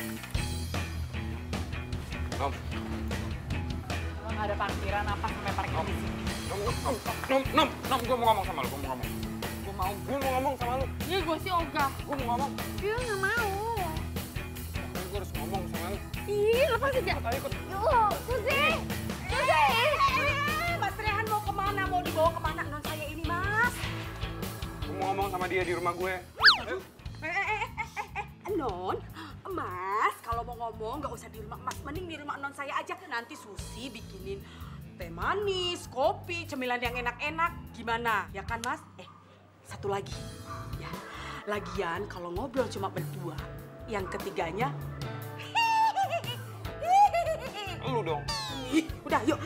Nom, Lo nggak ada parkiran apa sampai parkir di sini? Nom, gue mau ngomong sama lu, gue mau ngomong sama lu. Iya, gue sih ogah. Gue mau ngomong. Iya, nggak mau. Gue harus ngomong sama lu. Ih, lepas aja. Ikut. Yuk, Susi! Mas Rehan mau kemana? Mau dibawa kemana? Non saya ini, Mas. Gue mau ngomong sama dia di rumah gue. Non, Mas, kalau mau ngomong nggak usah di rumah Mas, mending di rumah non saya aja. Nanti Susi bikinin teh manis, kopi, cemilan yang enak-enak. Gimana? Ya kan, Mas? Satu lagi. Ya, lagian kalau ngobrol cuma berdua, yang ketiganya Lu dong. ih, udah ayo.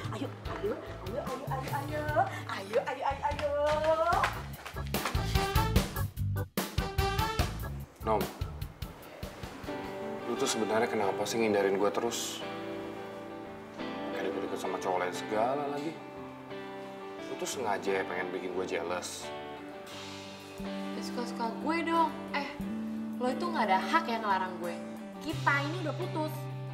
Nom, lu tuh sebenarnya kenapa sih ngindarin gue terus? Kayak deket-deket sama cowok lain segala lagi. Lu tuh sengaja ya pengen bikin gue jealous. Ya suka-suka gue dong. Lo itu nggak ada hak yang ngelarang gue. Kita ini udah putus.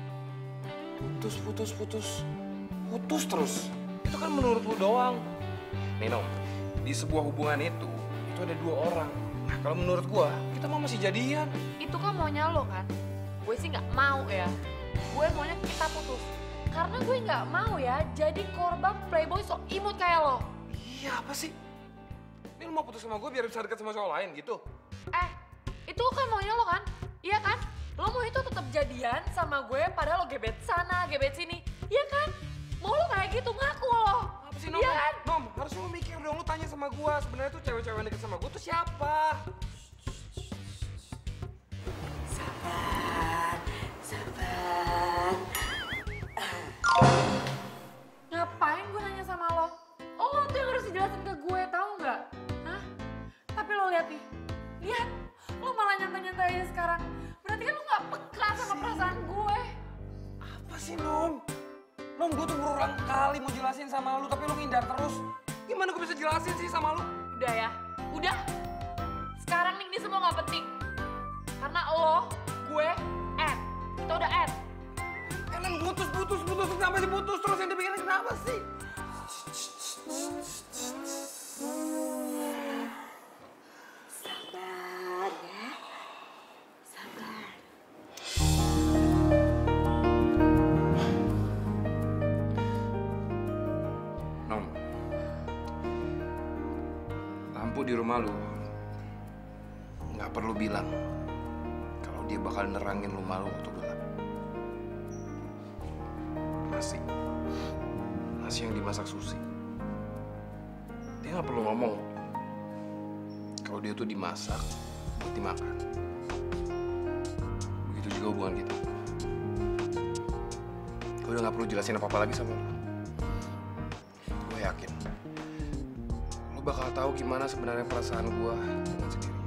Putus terus. Itu kan menurut lu doang. Nih Nom, di sebuah hubungan itu ada dua orang. Nah, kalau menurut gua, kita mah masih jadian. Itu kan maunya lo kan. Gue sih nggak mau ya. Gue maunya kita putus. Karena gue nggak mau ya jadi korban playboy so imut kayak lo. Iya, apa sih? Ini lu mau putus sama gue biar bisa deket sama cowok lain gitu? Itu kan maunya lo kan? Iya kan? Lo mau itu tetap jadian sama gue padahal lo gebet sana, gebet sini. Iya kan? Mau lo kayak gitu, ngaku lo. Apa sih Nom? Iya kan? Nom, harus lu mikir dong, lu tanya sama gua. Sebenarnya tuh cewek-cewek yang deket sama gua tuh siapa? Sabar. Ngapain gue nanya sama lo? Lo tuh yang harus dijelasin ke gue, tahu nggak? Hah? Tapi lo lihat nih, lihat, lo malah nyantai-nyantai sekarang. Berarti kan lo nggak peka sama perasaan gue. Apa sih Nom? Nom, gue tuh berulang kali mau jelasin sama lu, tapi lu ngindar terus. Gimana gue bisa jelasin sih sama lu? Udah ya, udah. Sekarang nih ini semua nggak penting. Karena lo, gue, end. Kita udah end. Emang putus, kenapa sih putus terus yang dipikirin kenapa sih? lampu di rumah lu nggak perlu bilang kalau dia bakal nerangin rumah lu waktu gelap. Nasi yang dimasak Susi. Dia nggak perlu ngomong kalau dia tuh dimasak buat dimakan. Begitu juga hubungan kita. Gue udah nggak perlu jelasin apa-apa lagi sama lu. Gue yakin lu bakal tahu gimana sebenarnya perasaan gue dengan sendirinya.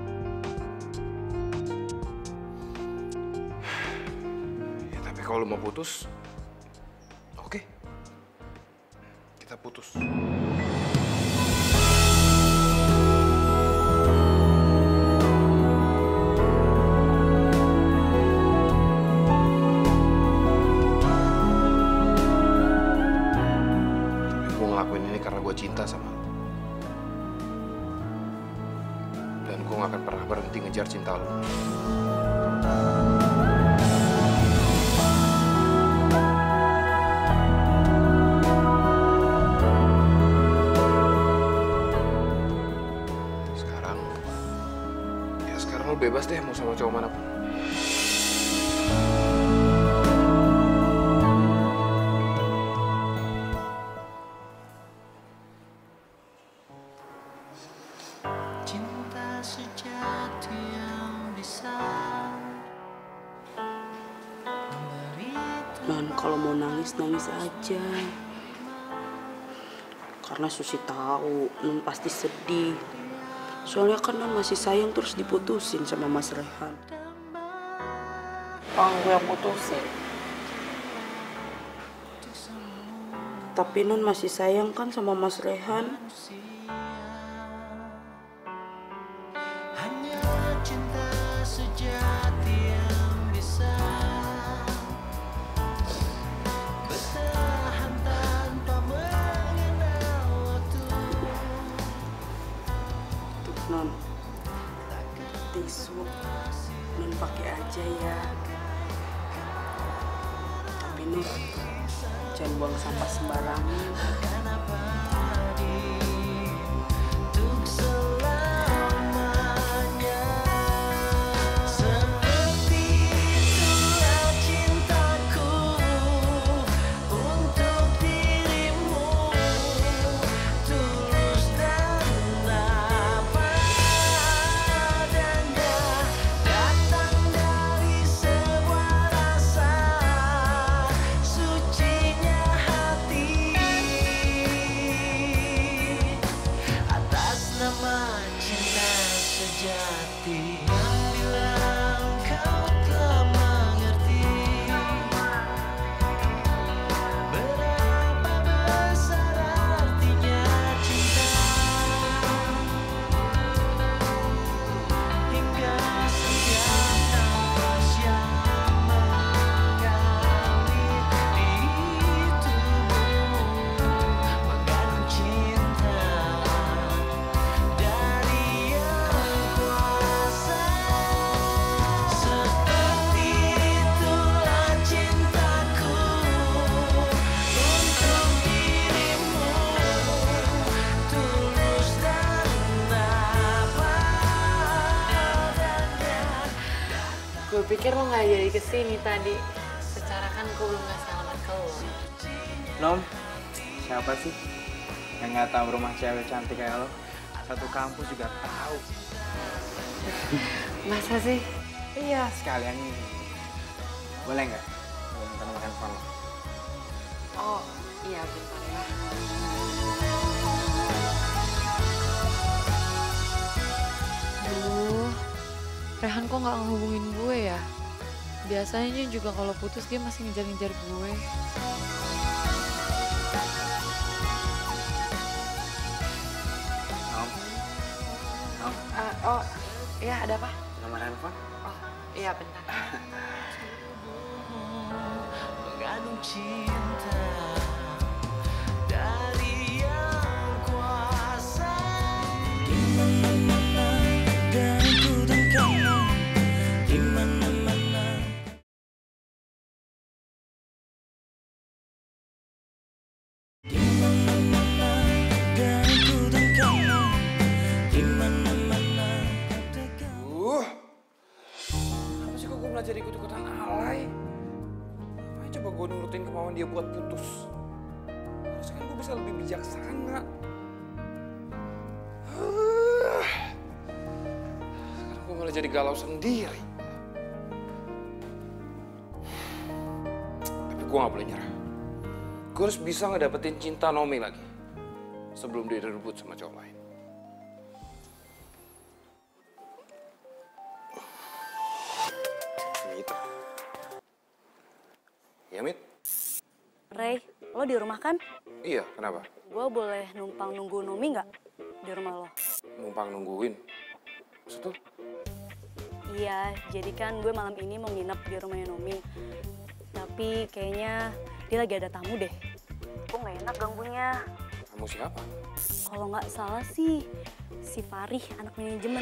Ya tapi kalau lu mau putus, oke. Kita putus. Ngelakuin ini karena gue cinta sama lo. Dan gue gak akan pernah berhenti ngejar cinta lo. Sekarang lo bebas deh mau sama cowok manapun. Non, kalau mau nangis, nangis aja. Karena Susi tahu Non pasti sedih. Soalnya kan Non masih sayang terus diputusin sama Mas Rehan. Gue yang putusin. Tapi Non masih sayang kan sama Mas Rehan. Non, tisu Non pakai aja ya. Tapi Non jangan buang sampah sembarangan. Gue pikir lo nggak jadi kesini tadi. Secara kan gue belum ngasih alamat ke lo. Nom, siapa sih yang nggak tahu rumah cewek cantik kayak lo? Satu kampus juga tahu. Masa sih? Iya, sekalian ini. Boleh nggak? Gue minta nomor handphone lo. Oh, iya bentar ya. Duh, Rehan kok nggak ngehubungin gue ya? Biasanya juga kalau putus dia masih ngejar-ngejar gue. Nom, Oh, iya ada apa? nomor handphone? Oh, iya bentar. Mengandung cinta dari yang kuasa. Di mana-mana dan ku dan kamu. Di mana-mana. Di mana-mana dan ku dan kamu. malah jadi ikut-ikutan alay. Ngapain coba gue nurutin kemauan dia buat putus? Harusnya kan gue bisa lebih bijaksana. Sekarang gue malah jadi galau sendiri. Tapi gue gak boleh nyerah. Gue harus bisa ngedapetin cinta Nomi lagi sebelum dia direbut sama cowok lain. Mit. Ya, Mit? Ray, lo di rumah kan? Iya, kenapa? Gue boleh numpang nunggu Nomi nggak di rumah lo? Numpang nungguin. Maksud tuh? Iya, jadi kan gue malam ini mau nginep di rumahnya Nomi. Tapi kayaknya dia lagi ada tamu deh. Gue nggak enak ganggunya. Kamu siapa? Kalau nggak salah sih, si Farih, anak manajemen.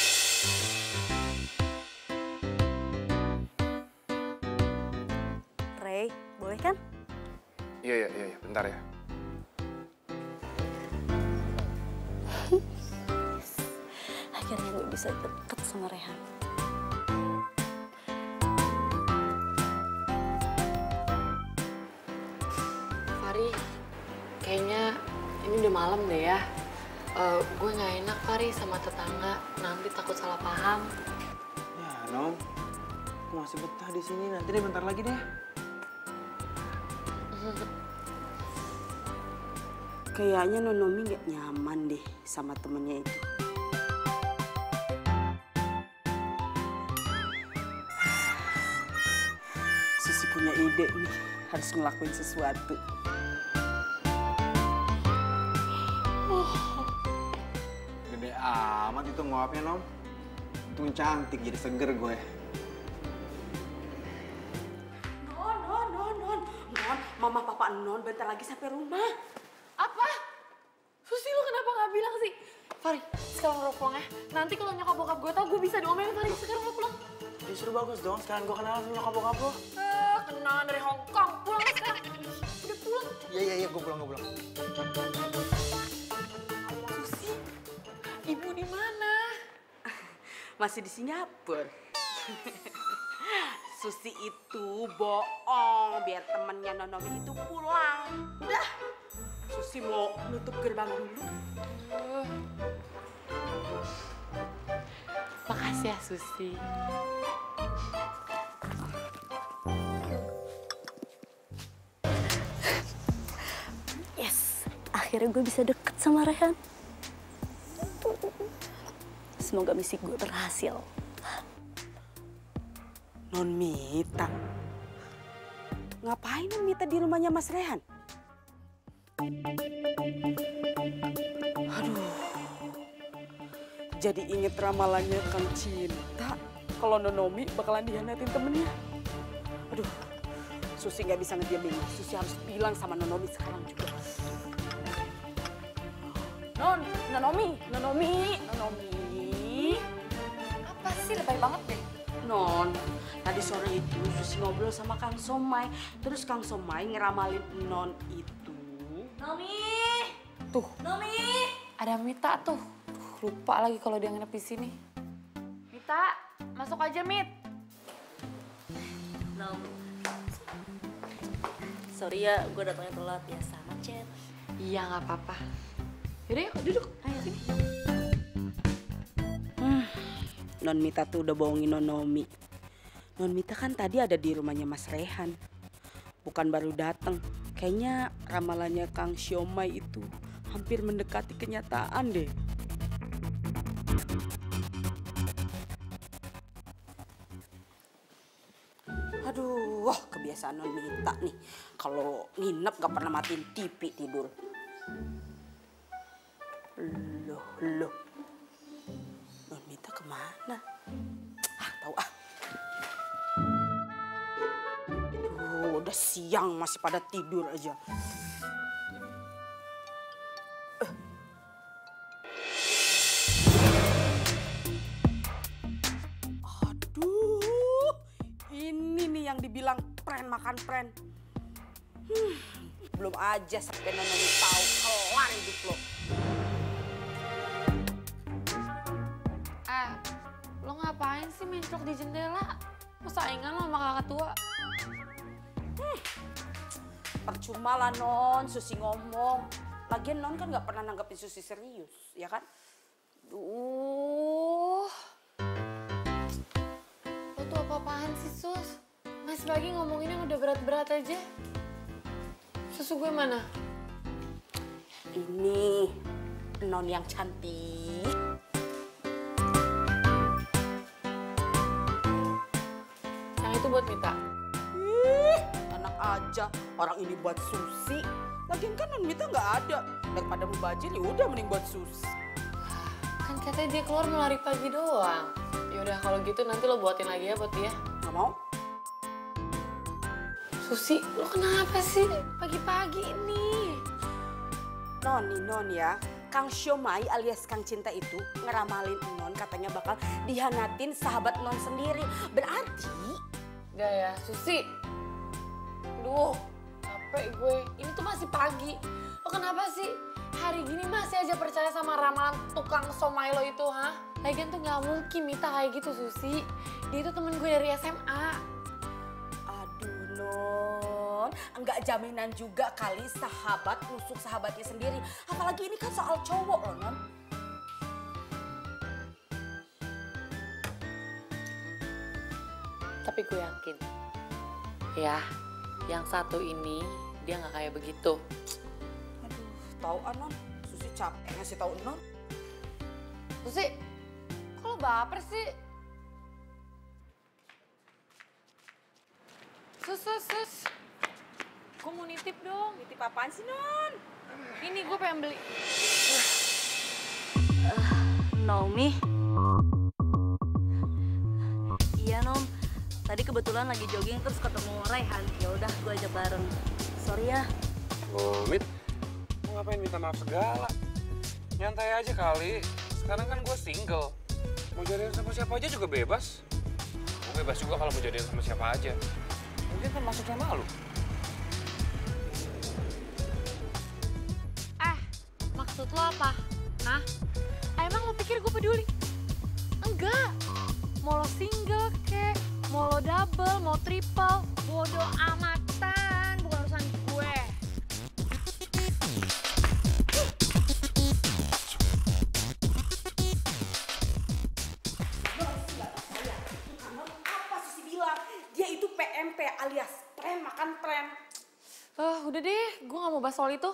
Ray, boleh kan? Iya, bentar ya. Akhirnya gue bisa deket sama Rehan. Fari, kayaknya ini udah malam deh ya. Gue nggak enak Fari sama tetangga, nanti takut salah paham. Ya, Non. Aku masih betah di sini. Nanti deh bentar lagi deh. Kayaknya Nonomi nggak nyaman deh sama temennya itu. Susi punya ide nih, harus ngelakuin sesuatu. Gede amat itu nguapnya, Nom. Untung cantik, jadi seger gue. Non. Mama papa Non bentar lagi sampai rumah. Apa? Susi lu kenapa nggak bilang sih? Fari, sekarang lo pulang ya. Nanti kalau nyokap bokap gue tau, gue bisa diomelin Fari. Sekarang lo pulang. Justru bagus dong, sekarang gue kenalan sama nyokap-bokap lo. Kenalan dari Hong Kong. Pulang ya sekarang. Udah pulang. Iya, gue pulang. Susi, ibu di mana? Masih di Singapura. Susi itu bohong biar temennya Nonomi itu pulang. Udah, Susi mau nutup gerbang dulu. Makasih ya Susi. Yes, akhirnya gue bisa deket sama Rehan. Semoga misi gue berhasil. Non Mita. Ngapain Non Mita di rumahnya Mas Rehan? Aduh. Jadi inget ramalannya Kang Cinta. Kalau Nonomi bakalan dihianatin temennya. Aduh. Susi nggak bisa ngediamin. Susi harus bilang sama Nonomi sekarang juga. Nonomi. Apa sih lebay banget deh? Non, tadi sore itu Susi ngobrol sama Kang Somai. Terus Kang Somai ngeramalin Non itu. Nomi! Tuh, Nomi! ada Mita tuh. Lupa lagi kalau dia nginep di sini. Mita, masuk aja Mit. Nom. Sorry ya, gue datangnya telat. Biasa macet. Iya, nggak apa-apa. Yaudah yuk, duduk. Ayo sini. Non Mita tuh udah bohongin Nonomi. Non Mita kan tadi ada di rumahnya Mas Rehan. Bukan baru datang. Kayaknya ramalannya Kang Siomay itu hampir mendekati kenyataan deh. Aduh, wah kebiasaan Non Mita nih. Kalau nginep gak pernah matiin TV tidur. Loh. Non Mita kemana? Tahu ah. Udah siang masih pada tidur aja. Aduh, ini nih yang dibilang pren makan pren. Belum aja sampai Nonomi tahu kelar hidup lo. Lo ngapain sih menclok di jendela? Mau saingan lo sama kakak tua. Percuma lah Non, Susi ngomong. Lagian Non kan nggak pernah nanggepin Susi serius, ya kan? Lo tuh apa-apaan sih, Sus? Mas Bagi ngomongin yang udah berat-berat aja. Susu gue mana? Ini Non yang cantik. Yang itu buat Mita. Enak aja, orang ini buat Susi. Lagian kan Non Mita nggak ada. Daripada mubazir, ya udah mending buat Susi. Kan katanya dia keluar mau lari pagi doang. Yaudah kalau gitu nanti lo buatin lagi ya buat dia. Nggak mau? Susi, lo kenapa sih pagi-pagi ini? Non ya, Kang Syomai alias Kang Cinta itu ngeramalin Non katanya bakal dihianatin sahabat Non sendiri. Berarti... Udah ya, Susi. Aduh, capek gue. Ini tuh masih pagi. Lo kenapa sih hari gini masih aja percaya sama ramalan tukang somai lo itu, ha? Lagian tuh gak mungkin Mita kayak gitu, Susi. Dia itu temen gue dari SMA. Aduh Non, enggak jaminan juga kali sahabat nusuk sahabatnya sendiri. Apalagi ini kan soal cowok loh Non. Tapi gue yakin, ya, yang satu ini dia gak kayak begitu. Aduh, tahu Non, Susi capek ngasih tahu Non. Susi, kok lo baper sih? Sus. Gue mau nitip dong. Nitip apaan sih Non? Ini gue pengen beli. Naomi. Iya Nom, tadi kebetulan lagi jogging terus ketemu Raihan. Ya udah gue ajak bareng. Sorry ya. Oh, Mit, lu ngapain minta maaf segala? Nyantai aja kali. Sekarang kan gue single. Mau jadian sama siapa aja juga bebas. Gue bebas juga kalau mau jadian sama siapa aja. Mungkin termasuk sama lu. Maksud lo apa? Hah? Emang lo pikir gue peduli? Enggak. Mau lo single kek, mau lo double, mau triple, bodo amatan, bukan urusan gue. Apa Susi bilang? Dia itu PMP alias pren makan pren. Udah deh, gue gak mau bahas soal itu.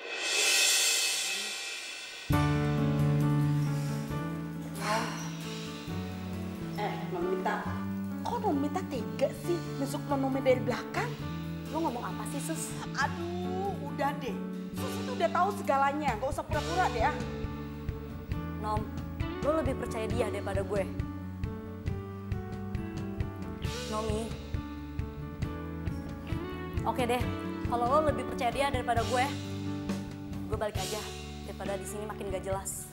Non Mita, kok Non Mita tega sih nusuk Non Nome dari belakang? Lo ngomong apa sih Sus? Aduh, udah deh. Susi tuh udah tahu segalanya, gak usah pura-pura deh ya. Nom, lo lebih percaya dia daripada gue. Nomi. Oke deh, kalau lo lebih percaya dia daripada gue balik aja daripada di sini makin gak jelas.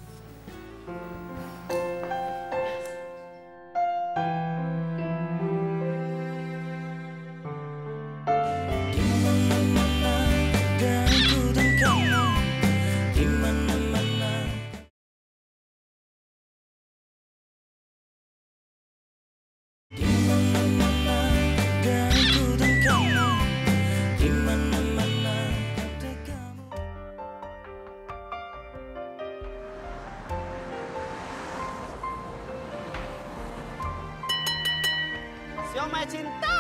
Siomay cinta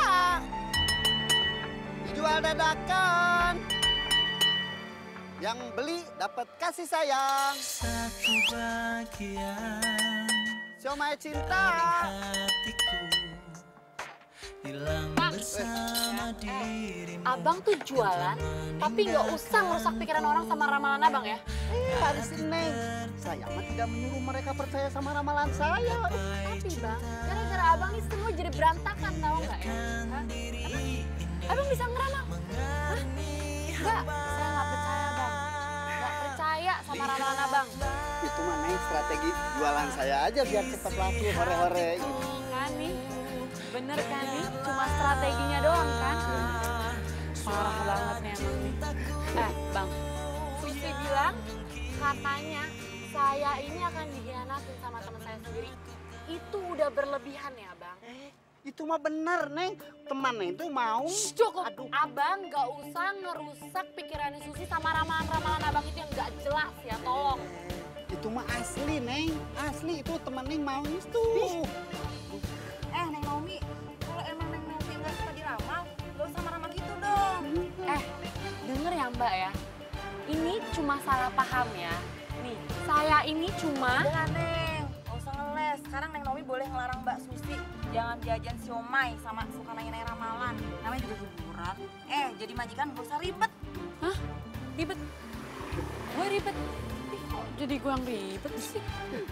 dijual dadakan, yang beli dapat kasih sayang. Satu bagian Siomay cinta hatiku hilang bersama dirimu. Abang tuh jualan, tapi nggak usah ngerusak pikiran orang sama ramalan abang ya. Harisin Neng, saya mah tidak menyuruh mereka percaya sama ramalan saya. Tapi bang, gara-gara abang ini semua jadi berantakan, tahu nggak ya? Hah? Abang bisa ngeramal? Hah? Enggak, saya nggak percaya bang. Nggak percaya sama ramalan abang. Itu mah Neng strategi jualan saya aja biar cepat laku hore-hore. Kan nih, bener kan nih? Cuma strateginya doang kan? Parah banget nih emang nih. Bang, Susi bilang katanya saya ini akan dikhianatin sama teman saya sendiri. Itu udah berlebihan ya bang. Itu mah bener, Neng. Temannya itu mau. Shh, cukup. Abang gak usah ngerusak pikirannya Susi sama ramalan-ramalan abang itu yang gak jelas ya, tolong. Itu mah asli, Neng. Asli itu teman Neng mau itu. Neng Naomi, kalau emang Neng Naomi nggak suka diramal, gak usah marah gitu dong. Denger ya Mbak ya, ini cuma salah paham ya. Nih, saya ini cuma... Udah Neng, gak usah ngeles. Sekarang Neng Naomi boleh ngelarang Mbak Susi jangan jajan siomay sama suka nanya-nanya ramalan. Namanya juga hiburan. Jadi majikan gak usah ribet. Hah? Ribet? Gue ribet? Ih, kok jadi gue yang ribet sih?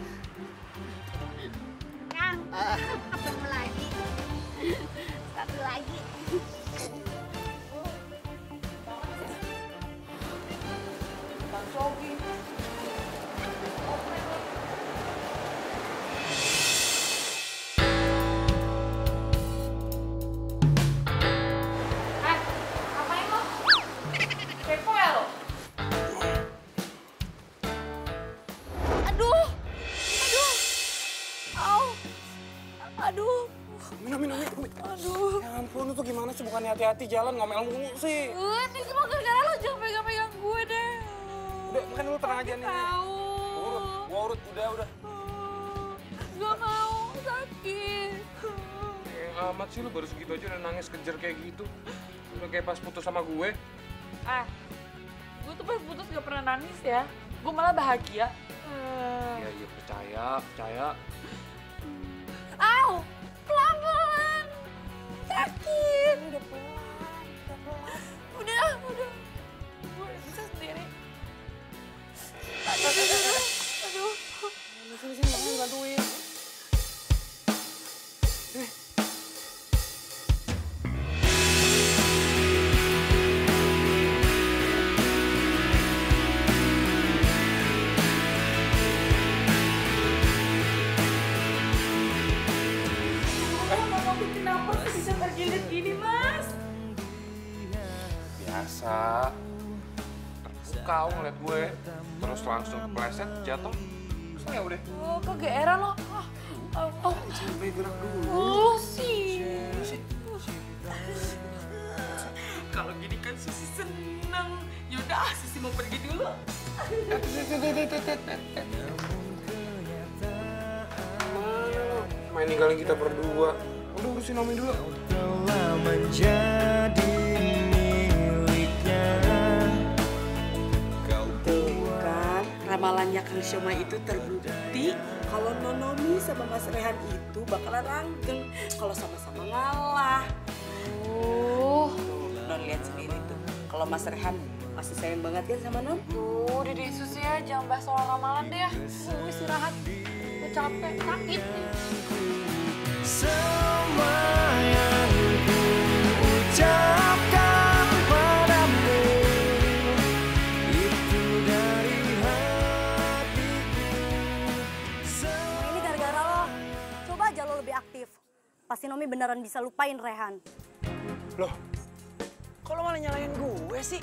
Kang, ketemu lagi. Satu lagi. Bang Cogi. Ngapain lo? Kepo ya lo? Aduh! Aduh! Min. Aduh! Ya ampun, lu tuh gimana sih? Bukannya hati-hati jalan, ngomel mulu sih. Ini semua gara-gara lo, jangan pegang-pegang gue deh. Udah, makan dulu tenang aja nih. Tahu. Gua urut, udah. Gak mau, sakit. Amat sih lu baru segitu aja udah nangis kejer kayak gitu. Udah kayak pas putus sama gue. Gue tuh pas putus gak pernah nangis ya. Gue malah bahagia. Iya, percaya. Au! Pelan-pelan! Sakit! Udah pelan. Udah. Gue bisa sendiri. Aduh. Sini, makanya dibantuin. Kenapa sih bisa tergilid gini, Mas? Biasa. Kau ngeliat gue, terus langsung kepleset, jatuh. Terus ya udah. Oh, kegeeran lo. Sampai gerak dulu. Lo sih. Kalau gini kan Susi seneng. Yaudah, Susi mau pergi dulu. Main ninggalin kita berdua. Udah urusin Naomi dulu. Telah menjadi miliknya. Tuh kan, ramalannya Kang Syoma itu terbukti kalau Nonomi sama Mas Rehan itu bakalan langgeng kalau sama-sama ngalah. Non lihat sendiri tuh, kalau Mas Rehan masih sayang banget kan sama Non? Udah deh Susi ya, jangan bahas soal ramalan deh ya. Gue istirahat. Gue capek, sakit nih. Semua yang ku ucapkan padamu itu dari hatiku. Ini gara-gara lo. Coba aja lo lebih aktif. Pasti Nomi beneran bisa lupain Rehan. Loh, kok lo malah nyalahin gue sih?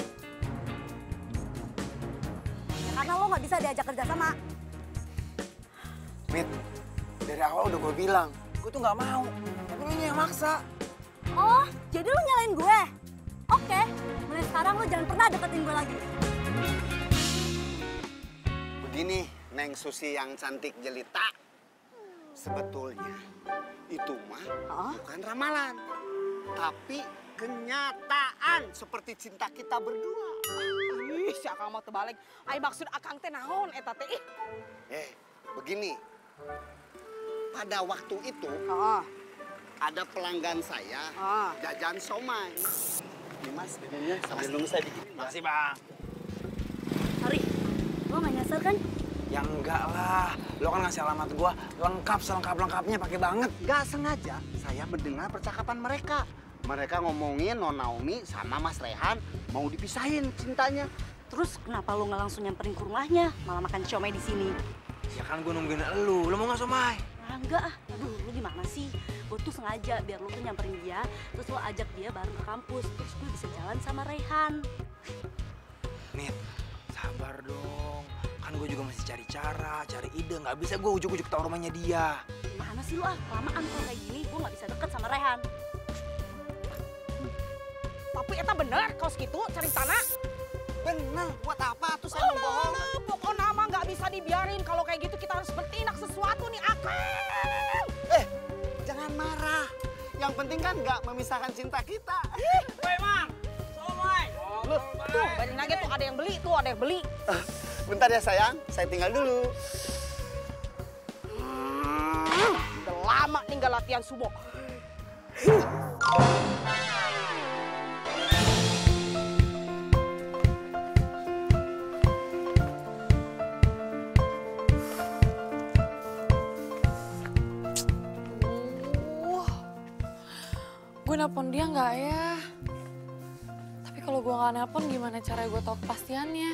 Ya, karena lo nggak bisa diajak kerja sama. Mit, dari awal udah gue bilang, gue tuh nggak mau. Tapi lo yang maksa. Oh, jadi lo nyalain gue? Oke, mulai sekarang lo jangan pernah deketin gue lagi. Begini, Neng Susi yang cantik jelita. Sebetulnya itu mah bukan ramalan, tapi kenyataan seperti cinta kita berdua. Ih, si Akang mau terbalik. Ay maksud Akang teh naon eta teh? Begini. Pada waktu itu ada pelanggan saya jajan somai. Ini Mas, minumnya sambil nunggu saya dikit. Makasih Bang. Sorry, lo nggak nyasar kan? Ya enggak lah, lo kan ngasih alamat gue lengkap selengkap-lengkapnya pakai banget. Gak sengaja saya mendengar percakapan mereka. Mereka ngomongin Non Naomi sama Mas Rehan mau dipisahin cintanya. Terus kenapa lo nggak langsung nyamperin ke rumahnya, malah makan siomay di sini? Ya kan gue nungguin lo mau nggak somai? Enggak ah, aduh lu gimana sih? Gue tuh sengaja biar lu tuh nyamperin dia, terus lo ajak dia bareng ke kampus, terus gue bisa jalan sama Rehan. Nit, sabar dong. Kan gue juga masih cari cara, cari ide. Nggak bisa gue ujuk-ujuk tau rumahnya dia. Mana Gimana sih lu ah? Kelamaan kalau kayak gini gue nggak bisa deket sama Rehan. Tapi eta bener kaos gitu cari tanah. Bener, buat apa tuh saya bohong? Pokoknya mah nggak bisa dibiarin. Kalau kayak gitu kita harus bertindak sesuatu nih, Akang. Jangan marah. Yang penting kan nggak memisahkan cinta kita. Woi, Mang. Somai. Loh, tuh, banyak lagi tuh ada yang beli, tuh ada yang beli. Bentar ya sayang, saya tinggal dulu. Udah lama nih nggak latihan sumo. Gue nelpon dia nggak ya? Tapi kalau gue nggak nelpon, gimana cara gue tahu kepastiannya?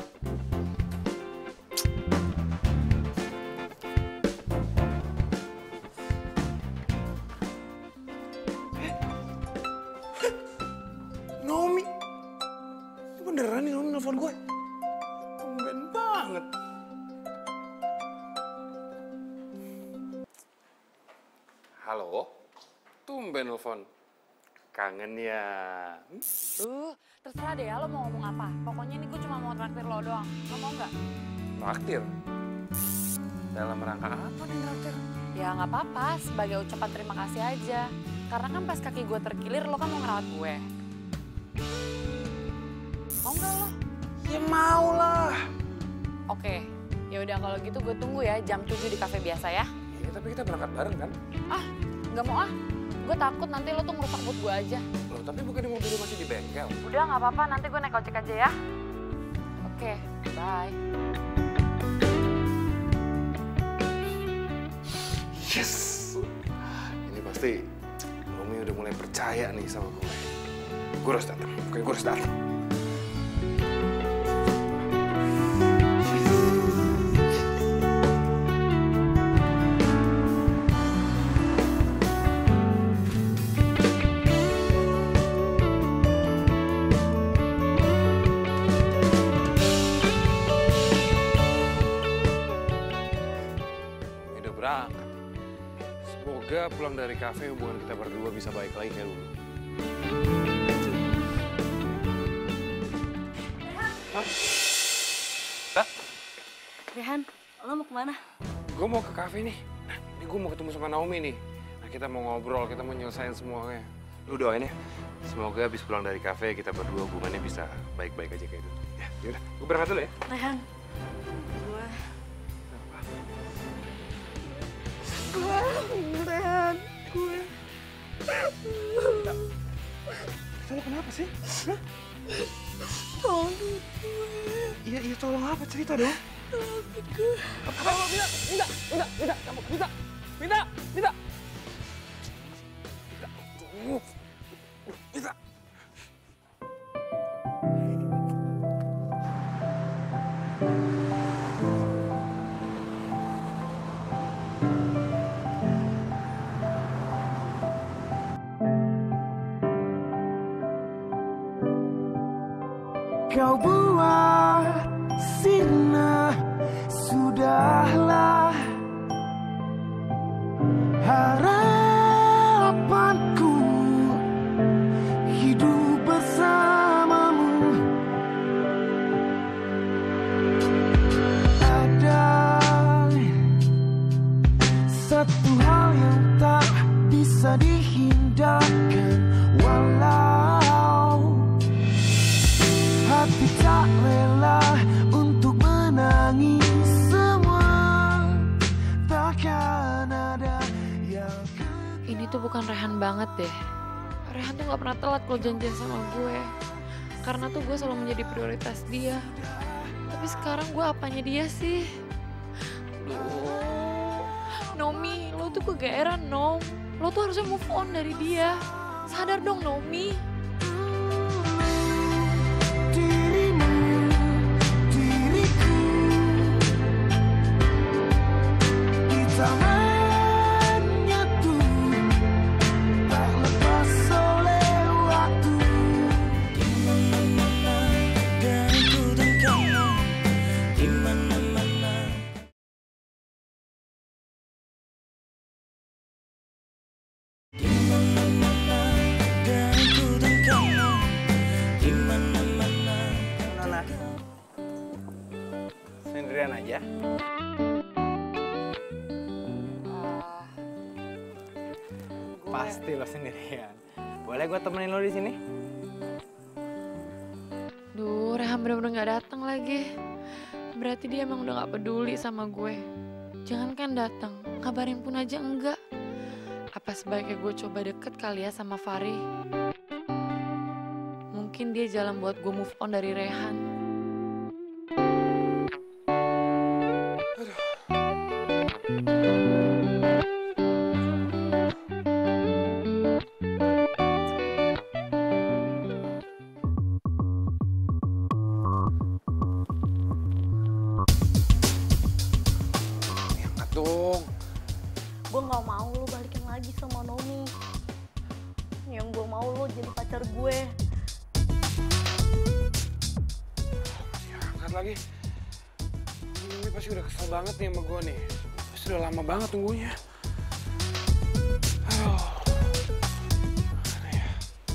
Naomi. Ini beneran nih Naomi nelfon gue. Tumben banget. Halo? Tumben nelfon. Kangen ya? Terserah deh ya lo mau ngomong apa. Pokoknya ini gue cuma mau traktir lo doang. Lo mau nggak? Traktir? Dalam rangka apa nih traktir? Ya nggak apa-apa, sebagai ucapan terima kasih aja. Karena kan pas kaki gue terkilir, lo kan mau ngerawat gue. Mau nggak lo? Ya mau lah. Oke, ya udah kalau gitu gue tunggu ya jam 7 di kafe biasa ya. Iya, tapi kita berangkat bareng kan? Nggak mau ah. Gue takut nanti lo tuh ngerusak mood gue aja. Loh, tapi bukan di mobilnya masih di bengkel. Udah nggak apa-apa, nanti gue naik ojek aja ya. Oke, bye. Yes! Ini pasti Naomi udah mulai percaya nih sama gue. Gue harus datang. Oke, gue harus datang. Berangkat. Semoga pulang dari kafe hubungan kita berdua bisa baik lagi kayak dulu. Hah? Rehan, lo mau kemana? Gue mau ke kafe nih. Nah, ini gue mau ketemu sama Naomi nih. Nah, kita mau ngobrol, kita mau nyelesain semuanya. Lu doain ya. Semoga habis pulang dari kafe kita berdua hubungannya bisa baik-baik aja kayak dulu. Ya, yaudah. Gue berangkat dulu ya. Rehan, Kita kenapa sih? Hah? Tolong gue. Iya, tolong apa? Cerita dong. Apa? Minta. Kamu minta. Minta. Minta. Kau buat sirna, sudahlah harapanku hidup bersamamu. Ada satu hal yang tak bisa dihindarkan, walau hati tak rela untuk menangis, semua takkan ada yang Ini tuh bukan Rehan banget deh. Rehan tuh gak pernah telat kalau janjian sama gue. Karena tuh gue selalu menjadi prioritas dia. Tapi sekarang gue apanya dia sih? Duh, Nomi, lo tuh kegeeran, Nom. Lo tuh harusnya move on dari dia. Sadar dong, Nomi. ya. Pasti lo sendirian. Boleh gue temenin lo di sini? Duh, Rehan bener-bener gak datang lagi. Berarti dia emang udah gak peduli sama gue. Jangankan datang, kabarin pun aja enggak. Apa sebaiknya gue coba deket kali ya sama Fari? Mungkin dia jalan buat gue move on dari Rehan. Angkat dong. Gue nggak mau lo balikin lagi sama Nomi. Yang gue mau lo jadi pacar gue. Masih angkat lagi. Ini pasti udah kesel banget nih sama gue nih. Pasti udah lama banget tunggunya. Aduh. Mana ya?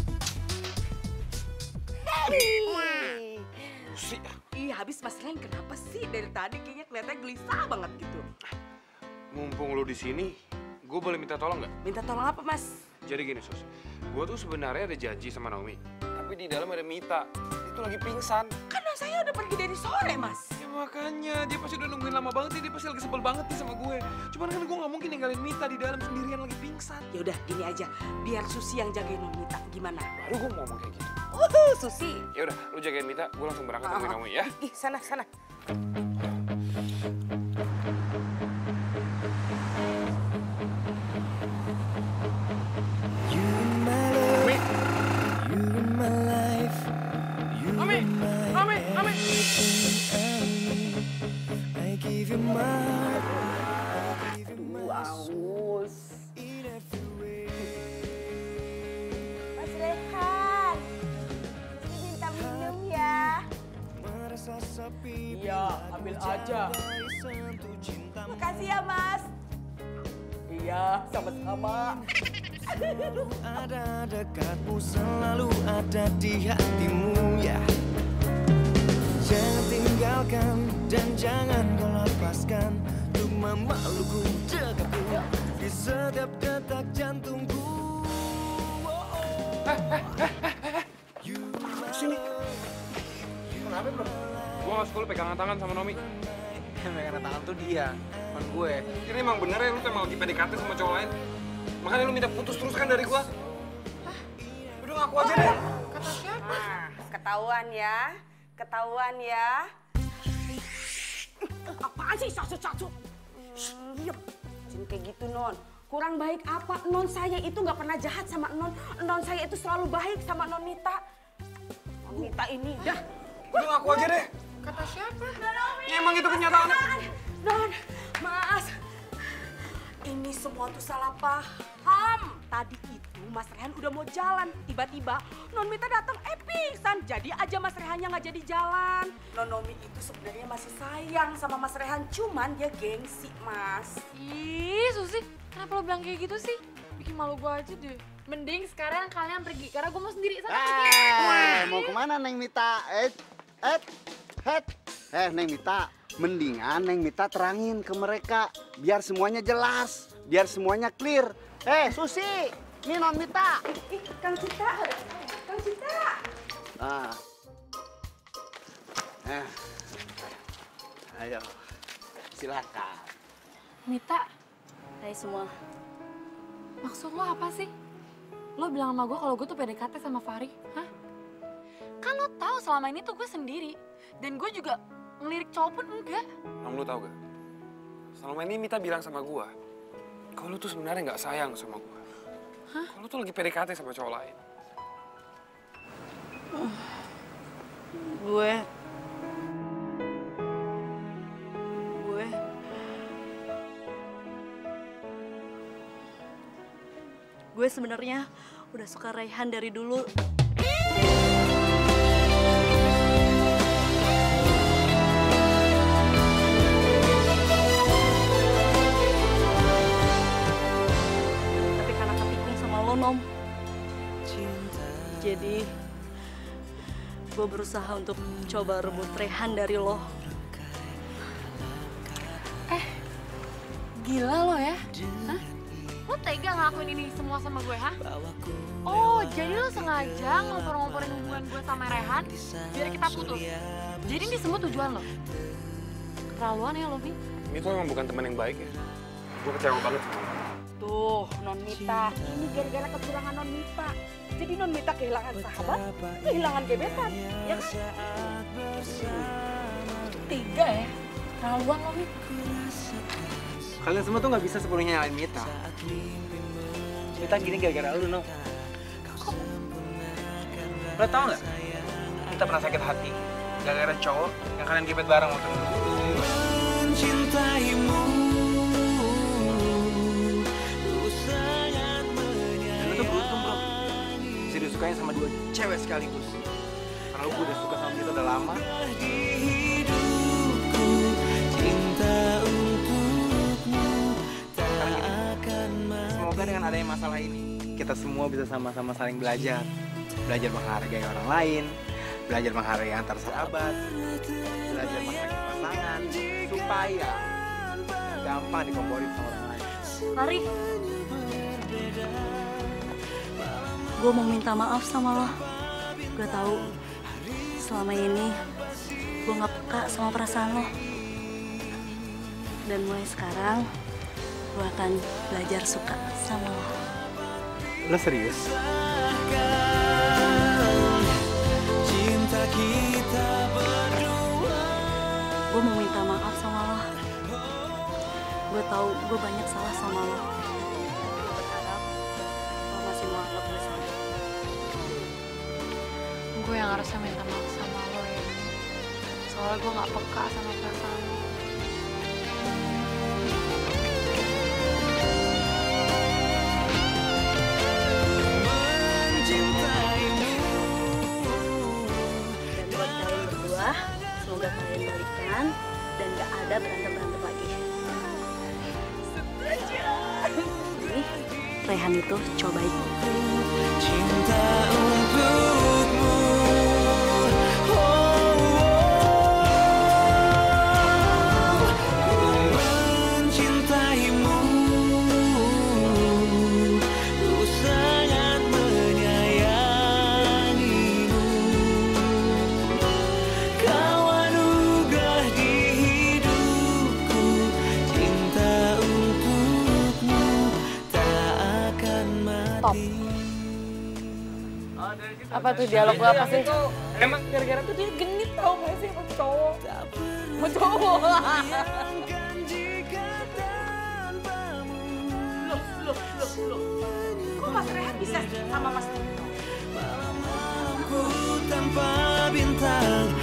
Sih. Ih, habis Mas Ren kenapa sih dari tadi kayaknya kelihatannya gelisah banget gitu. Mumpung lu di sini, gue boleh minta tolong nggak? Minta tolong apa, Mas? Jadi gini, Sus. Gue tuh sebenarnya ada janji sama Naomi. Tapi di dalam ada Mita. Dia tuh lagi pingsan. Kan saya udah pergi dari sore, Mas. Ya makanya, dia pasti udah nungguin lama banget nih. Dia pasti lagi sebel banget nih sama gue. Cuman kan gue nggak mungkin ninggalin Mita di dalam sendirian lagi pingsan. Ya udah, gini aja. Biar Susi yang jagain Mita. Gimana? Baru gue mau ngomong kayak gitu. Susi. Ya udah, lu jagain Mita. Gue langsung berangkat nemuin Naomi ya. Ih, sana. Aus. Mas Rehan, minta minum ya. Iya, ambil aja. Makasih ya Mas. Iya, sama-sama. Ada dekatmu, selalu ada di hatimu ya. Jangan tinggalkan dan jangan kau lepaskan untuk memelukku dekatku di setiap detak jantungku. Sini. Kenapa bro? Gue gak suka lu pegangan tangan sama Naomi. Yang pegangan tangan tuh dia, bukan gue. Ini emang bener ya lu tuh emang lagi PDKT sama cowok lain. Makanya lu minta putus terus kan dari gue. Udah ngaku aja deh. Kata siapa? Nah, ketahuan ya. Apaan sih sasu-sasu? Diam. Jangan kayak gitu, Non. Kurang baik apa? Non saya itu nggak pernah jahat sama Non. Non saya itu selalu baik sama Non Mita. Non Mita ini, dah. Udah ngaku aja deh. Kata siapa? Ya emang itu kenyataannya. Non, Mas. Ini semua tuh salah paham. Tadi itu Mas Rehan udah mau jalan. Tiba-tiba Non Mita datang pingsan. Jadi aja Mas Rehannya nggak jadi jalan. Non Nomi itu sebenarnya masih sayang sama Mas Rehan. Cuman dia gengsi, Mas. Ih, Susi, kenapa lo bilang kayak gitu sih? Bikin malu gue aja deh. Mending sekarang kalian pergi, karena gue mau sendiri. Sana pergi. Mau kemana Neng Mita? Neng Mita, mendingan Neng Mita terangin ke mereka biar semuanya jelas, biar semuanya clear. Susi, ini Non Mita. Kang Cita. Ah. Ayo, silakan. Mita, Hai semua. maksud lo apa sih? Lo bilang sama gue kalau gue tuh PDKT sama Fari, hah? Kan lo tahu selama ini tuh gue sendiri. Dan gue juga ngelirik cowok pun enggak. Nom, lu tau gak? Selama ini Mita bilang sama gua, kalau lu tuh sebenarnya nggak sayang sama gua. Hah? Kalau lu tuh lagi PDKT sama cowok lain. Gue sebenarnya udah suka Rehan dari dulu. Tapi karena ketikung sama lo, Nom. Jadi, gue berusaha untuk coba rebut Rehan dari lo. Gila lo ya? Hah? Lo tega ngelakuin ini semua sama gue, ha? Oh, jadi lo sengaja ngompor-ngomporin hubungan gue sama Rehan biar kita putus? Jadi ini semua tujuan lo? Keterlaluan ya lo, Vi? Mita emang bukan teman yang baik ya. Gue kecewa banget. Tuh, Non Mita, ini gara-gara kecurangan Non Mita. Jadi Non Mita kehilangan sahabat, kehilangan gebetan, ya kan? Tega ya? Keterlaluan lo, Vi. Kalian semua tuh nggak bisa sepenuhnya nyalain Mita. Mita gini gara-gara lu, No. Lo tau nggak? Mita pernah sakit hati gara-gara cowok yang kalian gebet bareng waktu itu. Mencintaimu. Dan lu tuh beruntung, bro. Bisa disukain sama 2 cewek sekaligus. Karena lu udah suka sama Mita udah lama. Semoga dengan adanya masalah ini, kita semua bisa sama-sama saling belajar. Belajar menghargai orang lain, belajar menghargai antar sahabat, belajar menghargai pasangan, supaya gampang dikomporin sama orang lain. Lari. Gue mau minta maaf sama lo. Gue tahu selama ini gue nggak peka sama perasaan lo. Dan mulai sekarang gue akan belajar suka sama lo. Lo serius? Cinta kita berdua. Gue mau minta maaf sama lo. Gue tahu gue banyak salah sama lo. Gue berharap lo masih mau anggap gue salah. Gue yang harusnya minta maaf sama lo ya. Soalnya gue gak peka sama perasaan lo. Dan buat kalian berdua, semoga kalian balikan dan gak ada berantem-berantem lagi. Jadi, Rehan itu cowok baik. Cinta untukmu. Ku mencintaimu. Ku sangat menyayangimu. Kau anugerah di hidupku. Cinta untukmu tak akan mati. Apa tuh dialog lo apa sih? Emang gara-gara tuh dia genit tau gak sih sama cowok? Sama cowok. Loh. Kok Mas Rehan bisa sama Mas Tito? Ku tanpa bintang